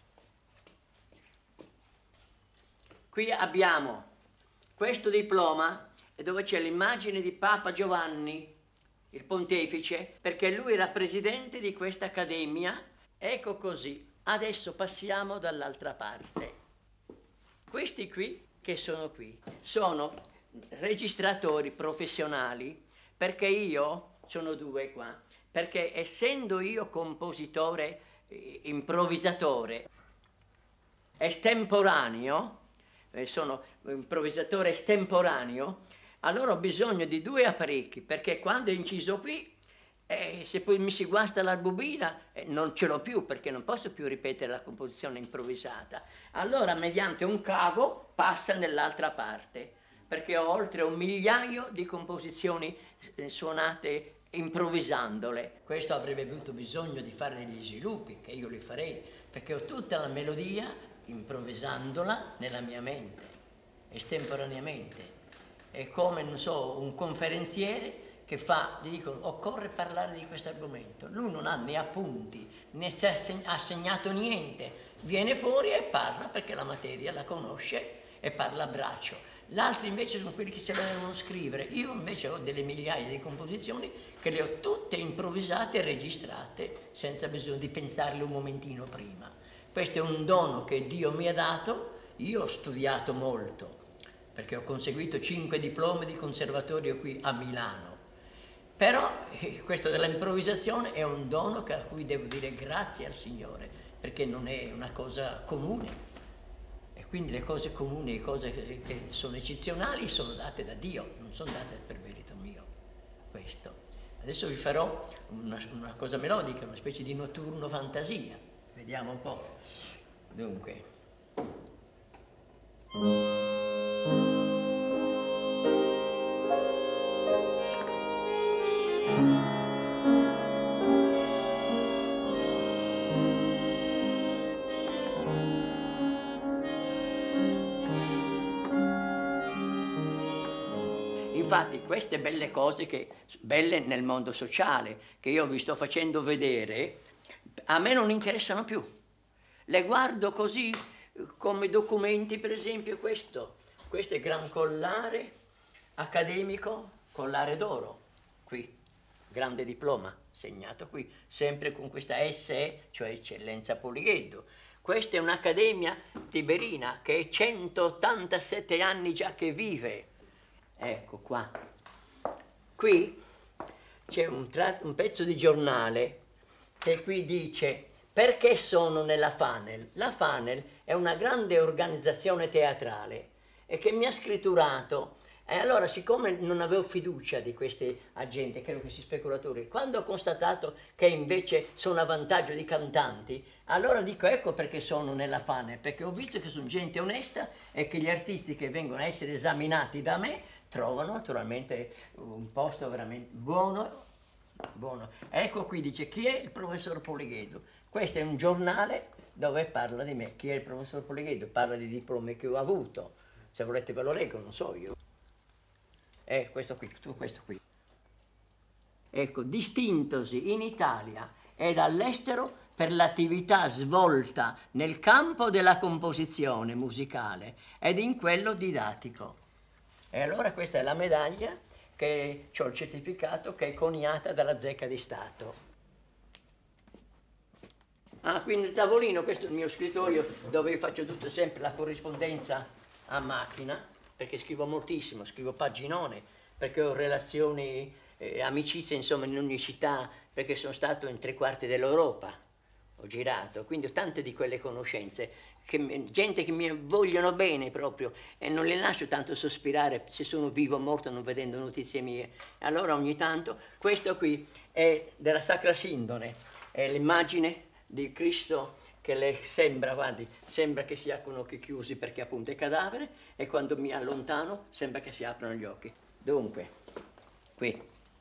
qui abbiamo questo diploma dove c'è l'immagine di Papa Giovanni, il pontefice, perché lui era presidente di questa accademia. Ecco così. Adesso passiamo dall'altra parte. Questi qui, che sono qui, sono registratori professionali, perché io, sono due qua, perché essendo io compositore, eh, improvvisatore, estemporaneo, eh, sono improvvisatore estemporaneo, allora ho bisogno di due apparecchi, perché quando ho inciso qui, eh, se poi mi si guasta la bobina, eh, non ce l'ho più, perché non posso più ripetere la composizione improvvisata. Allora, mediante un cavo, passa nell'altra parte, perché ho oltre un migliaio di composizioni eh, suonate improvvisandole. Questo avrebbe avuto bisogno di fare degli sviluppi, che io li farei, perché ho tutta la melodia improvvisandola nella mia mente, estemporaneamente. È come, non so, un conferenziere che fa, gli dicono, occorre parlare di questo argomento. Lui non ha né appunti, né si ha segnato niente, viene fuori e parla perché la materia la conosce e parla a braccio. L'altro invece sono quelli che se la devono scrivere. Io invece ho delle migliaia di composizioni che le ho tutte improvvisate e registrate senza bisogno di pensarle un momentino prima. Questo è un dono che Dio mi ha dato. Io ho studiato molto, perché ho conseguito cinque diplomi di conservatorio qui a Milano. Però eh, questo dell'improvvisazione è un dono a cui devo dire grazie al Signore, perché non è una cosa comune. E quindi le cose comuni, le cose che, che sono eccezionali sono date da Dio, non sono date per merito mio. Questo. Adesso vi farò una, una cosa melodica, una specie di notturno fantasia. Vediamo un po'. Dunque. Infatti queste belle cose, che, belle nel mondo sociale, che io vi sto facendo vedere, a me non interessano più. Le guardo così come documenti, per esempio questo. Questo è Gran Collare accademico, collare d'oro, qui, grande diploma, segnato qui, sempre con questa S E, cioè Eccellenza Polighedo. Questa è un'accademia tiberina che è centottantasette anni già che vive. Ecco qua. Qui c'è un, un pezzo di giornale che qui dice perché sono nella Fanel. La Fanel è una grande organizzazione teatrale e che mi ha scritturato. E allora, siccome non avevo fiducia di questi agenti, credo che siano speculatori, quando ho constatato che invece sono a vantaggio di cantanti, allora dico ecco perché sono nella Fanel, perché ho visto che sono gente onesta e che gli artisti che vengono a essere esaminati da me trovano naturalmente un posto veramente buono, buono. Ecco qui dice chi è il professor Polighedo. Questo è un giornale dove parla di me. Chi è il professor Polighedo? Parla di diplomi che ho avuto. Se volete ve lo leggo, non so io. Eh, questo qui, tutto questo qui. Ecco, distintosi in Italia ed all'estero per l'attività svolta nel campo della composizione musicale ed in quello didattico. E allora questa è la medaglia, che ho il certificato, che è coniata dalla Zecca di Stato. Ah, qui nel tavolino, questo è il mio scrittorio, dove io faccio tutto sempre la corrispondenza a macchina, perché scrivo moltissimo, scrivo paginone, perché ho relazioni, eh, amicizie, insomma, in ogni città, perché sono stato in tre quarti dell'Europa, ho girato, quindi ho tante di quelle conoscenze. Che, gente che mi vogliono bene proprio e non le lascio tanto sospirare se sono vivo o morto non vedendo notizie mie. Allora ogni tanto, questo qui è della Sacra Sindone, è l'immagine di Cristo che le sembra, guardi, sembra che si ha con occhi chiusi perché appunto è cadavere, e quando mi allontano sembra che si aprono gli occhi. Dunque, qui,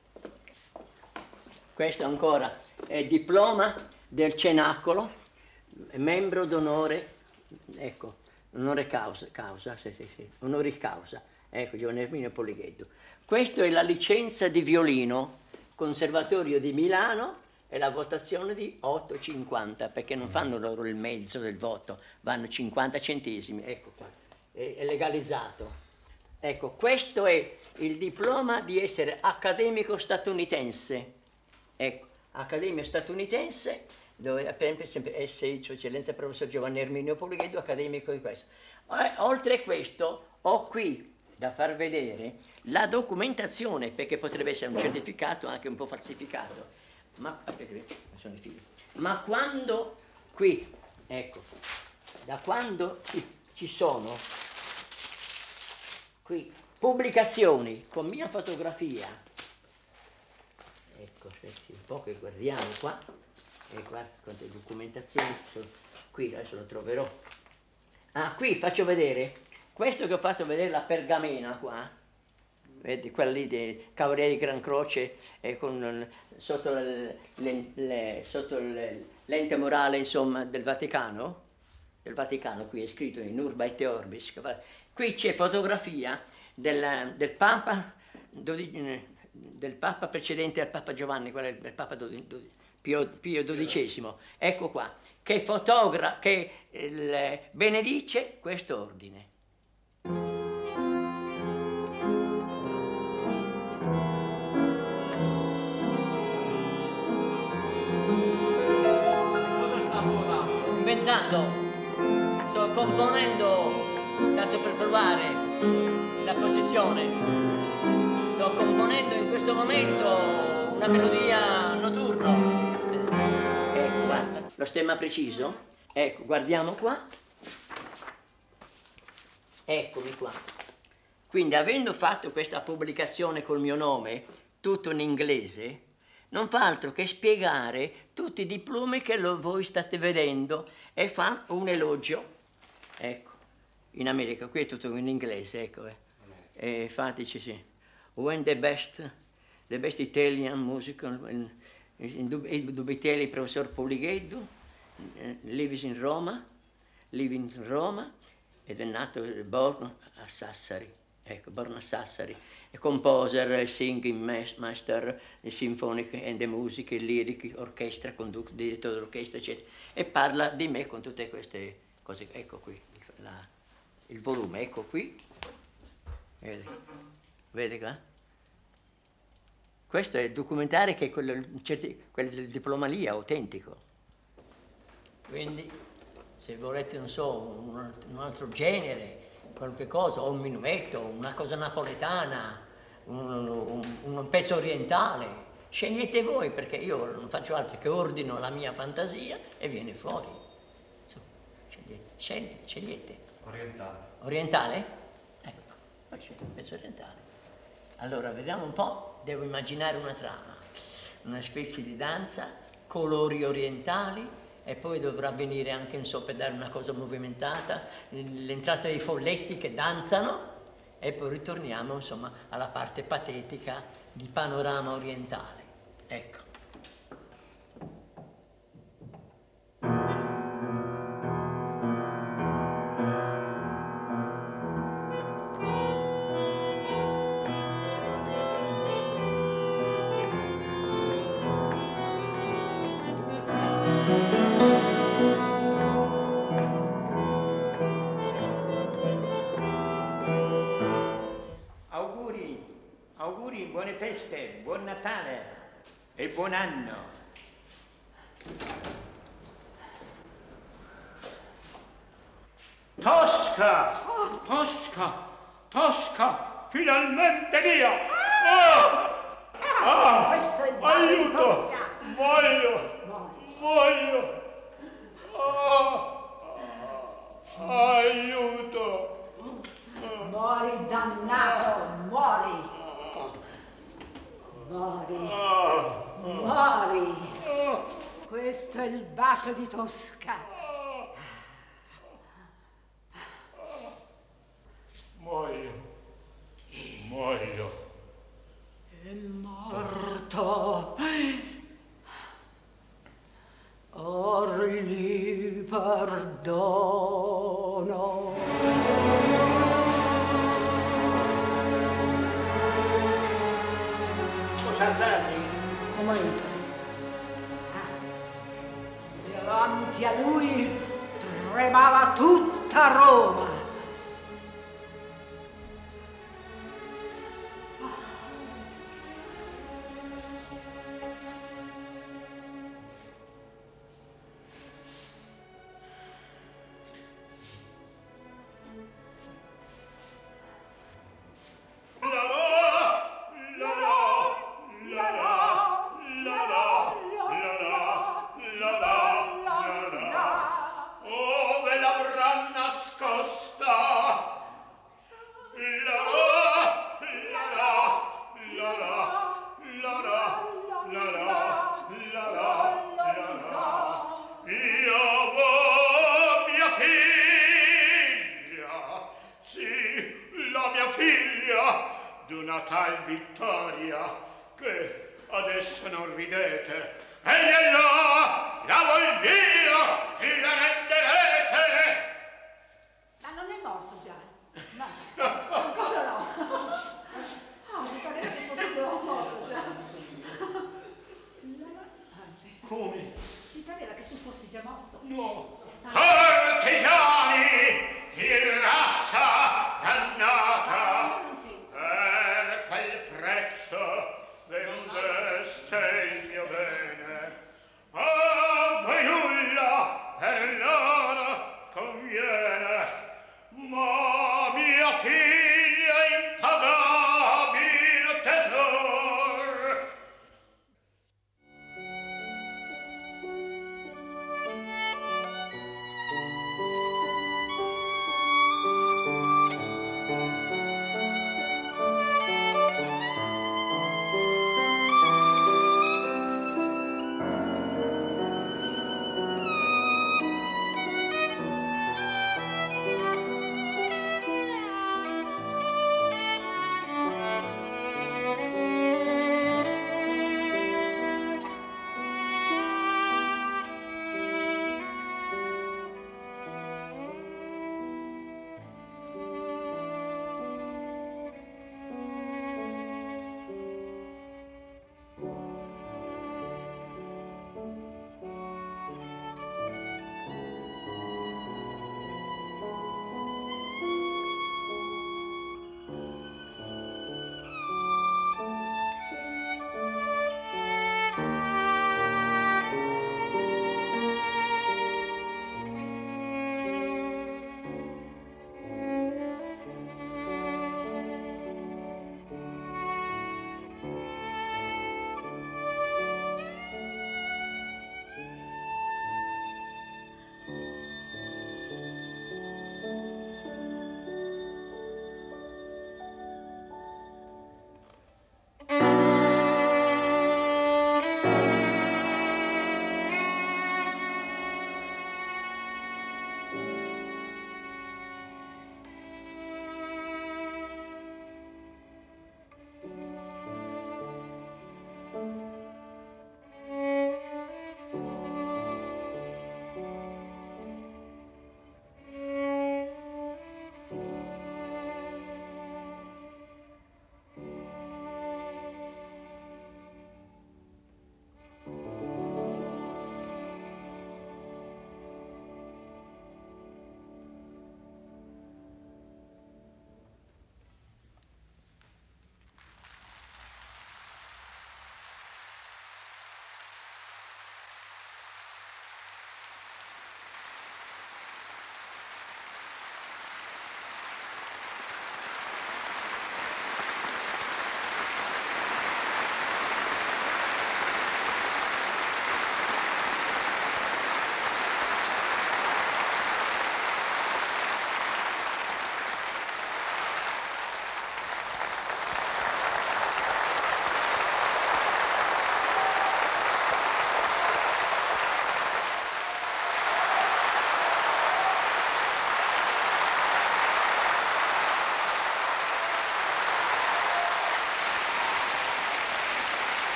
questo ancora è il diploma del cenacolo, membro d'onore, ecco, onore causa, causa, sì, sì, sì, onore causa, ecco, Giovanni Erminio Poligheddu. Questo è la licenza di violino, Conservatorio di Milano, e la votazione di otto virgola cinquanta, perché non fanno loro il mezzo del voto, vanno cinquanta centesimi, ecco qua, è, è legalizzato. Ecco, questo è il diploma di essere accademico statunitense, ecco, accademia statunitense, dove per sempre S I, cioè eccellenza professor Giovanni Erminio Poligheddu, accademico di questo. E, oltre a questo, ho qui da far vedere la documentazione, perché potrebbe essere un certificato anche un po' falsificato. Ma, sono i figli. Ma quando qui, ecco, da quando ci, ci sono qui pubblicazioni con mia fotografia, ecco, un po' che guardiamo qua, e qua quante documentazioni sono, qui adesso lo troverò. Ah, qui faccio vedere questo che ho fatto vedere, la pergamena qua. Vedi, quella lì dei Cavalieri di Gran Croce, eh, con, sotto, le, le, le, sotto le, l'ente morale, insomma, del Vaticano, del Vaticano, qui è scritto in Urba et Orbis. Qui c'è fotografia del, del Papa, del Papa precedente al Papa Giovanni, quello del Papa Pio, Pio dodicesimo, ecco qua, che fotogra, che il, benedice questo ordine. Inventando, sto componendo, tanto per provare la posizione, sto componendo in questo momento una melodia notturna. Ecco, guarda, lo stemma preciso, ecco, guardiamo qua, eccomi qua. Quindi, avendo fatto questa pubblicazione col mio nome, tutto in inglese, non fa altro che spiegare tutti i diplomi che lo, voi state vedendo, e fa un elogio, ecco, in America, qui è tutto in inglese, ecco, eh. E fa, dice sì, when the best, the best Italian musical, in, in Dubitelli, il professor Poligheddu, eh, lives in Roma, living in Roma, ed è nato, born a Sassari, ecco, born a Sassari. Composer, singing master, symphonic and the music, lyric, orchestra, conductor, direttore dell'orchestra, eccetera. E parla di me con tutte queste cose. Ecco qui, la, il volume, ecco qui. Vede, vede qua? Questo è documentare che quello, certi, quel del diploma lì è autentico. Quindi, se volete, non so, un, un altro genere, qualche cosa, o un minuetto, una cosa napoletana, un, un, un pezzo orientale, scegliete voi, perché io non faccio altro che ordino la mia fantasia e viene fuori. Scegliete, scegliete, scegliete. Orientale. Orientale? Ecco, poi c'è un pezzo orientale. Allora, vediamo un po', devo immaginare una trama, una specie di danza, colori orientali, e poi dovrà venire anche, insomma, per dare una cosa movimentata, l'entrata dei folletti che danzano, e poi ritorniamo, insomma, alla parte patetica di panorama orientale. Ecco. Buone feste, buon Natale e buon anno. Tosca! Tosca! Tosca! Finalmente via! Oh! Ah! Aiuto! Voglio! Voglio! Oh! Aiuto! Muori, dannato, muori! Muori, muori. Questo è il bacio di Tosca. Muoio. È morto. Or gli perdono. Alzati. Momento. Davanti a lui tremava tutta Roma. D'una tal vittoria che adesso non ridete. Egli è là, la voglio,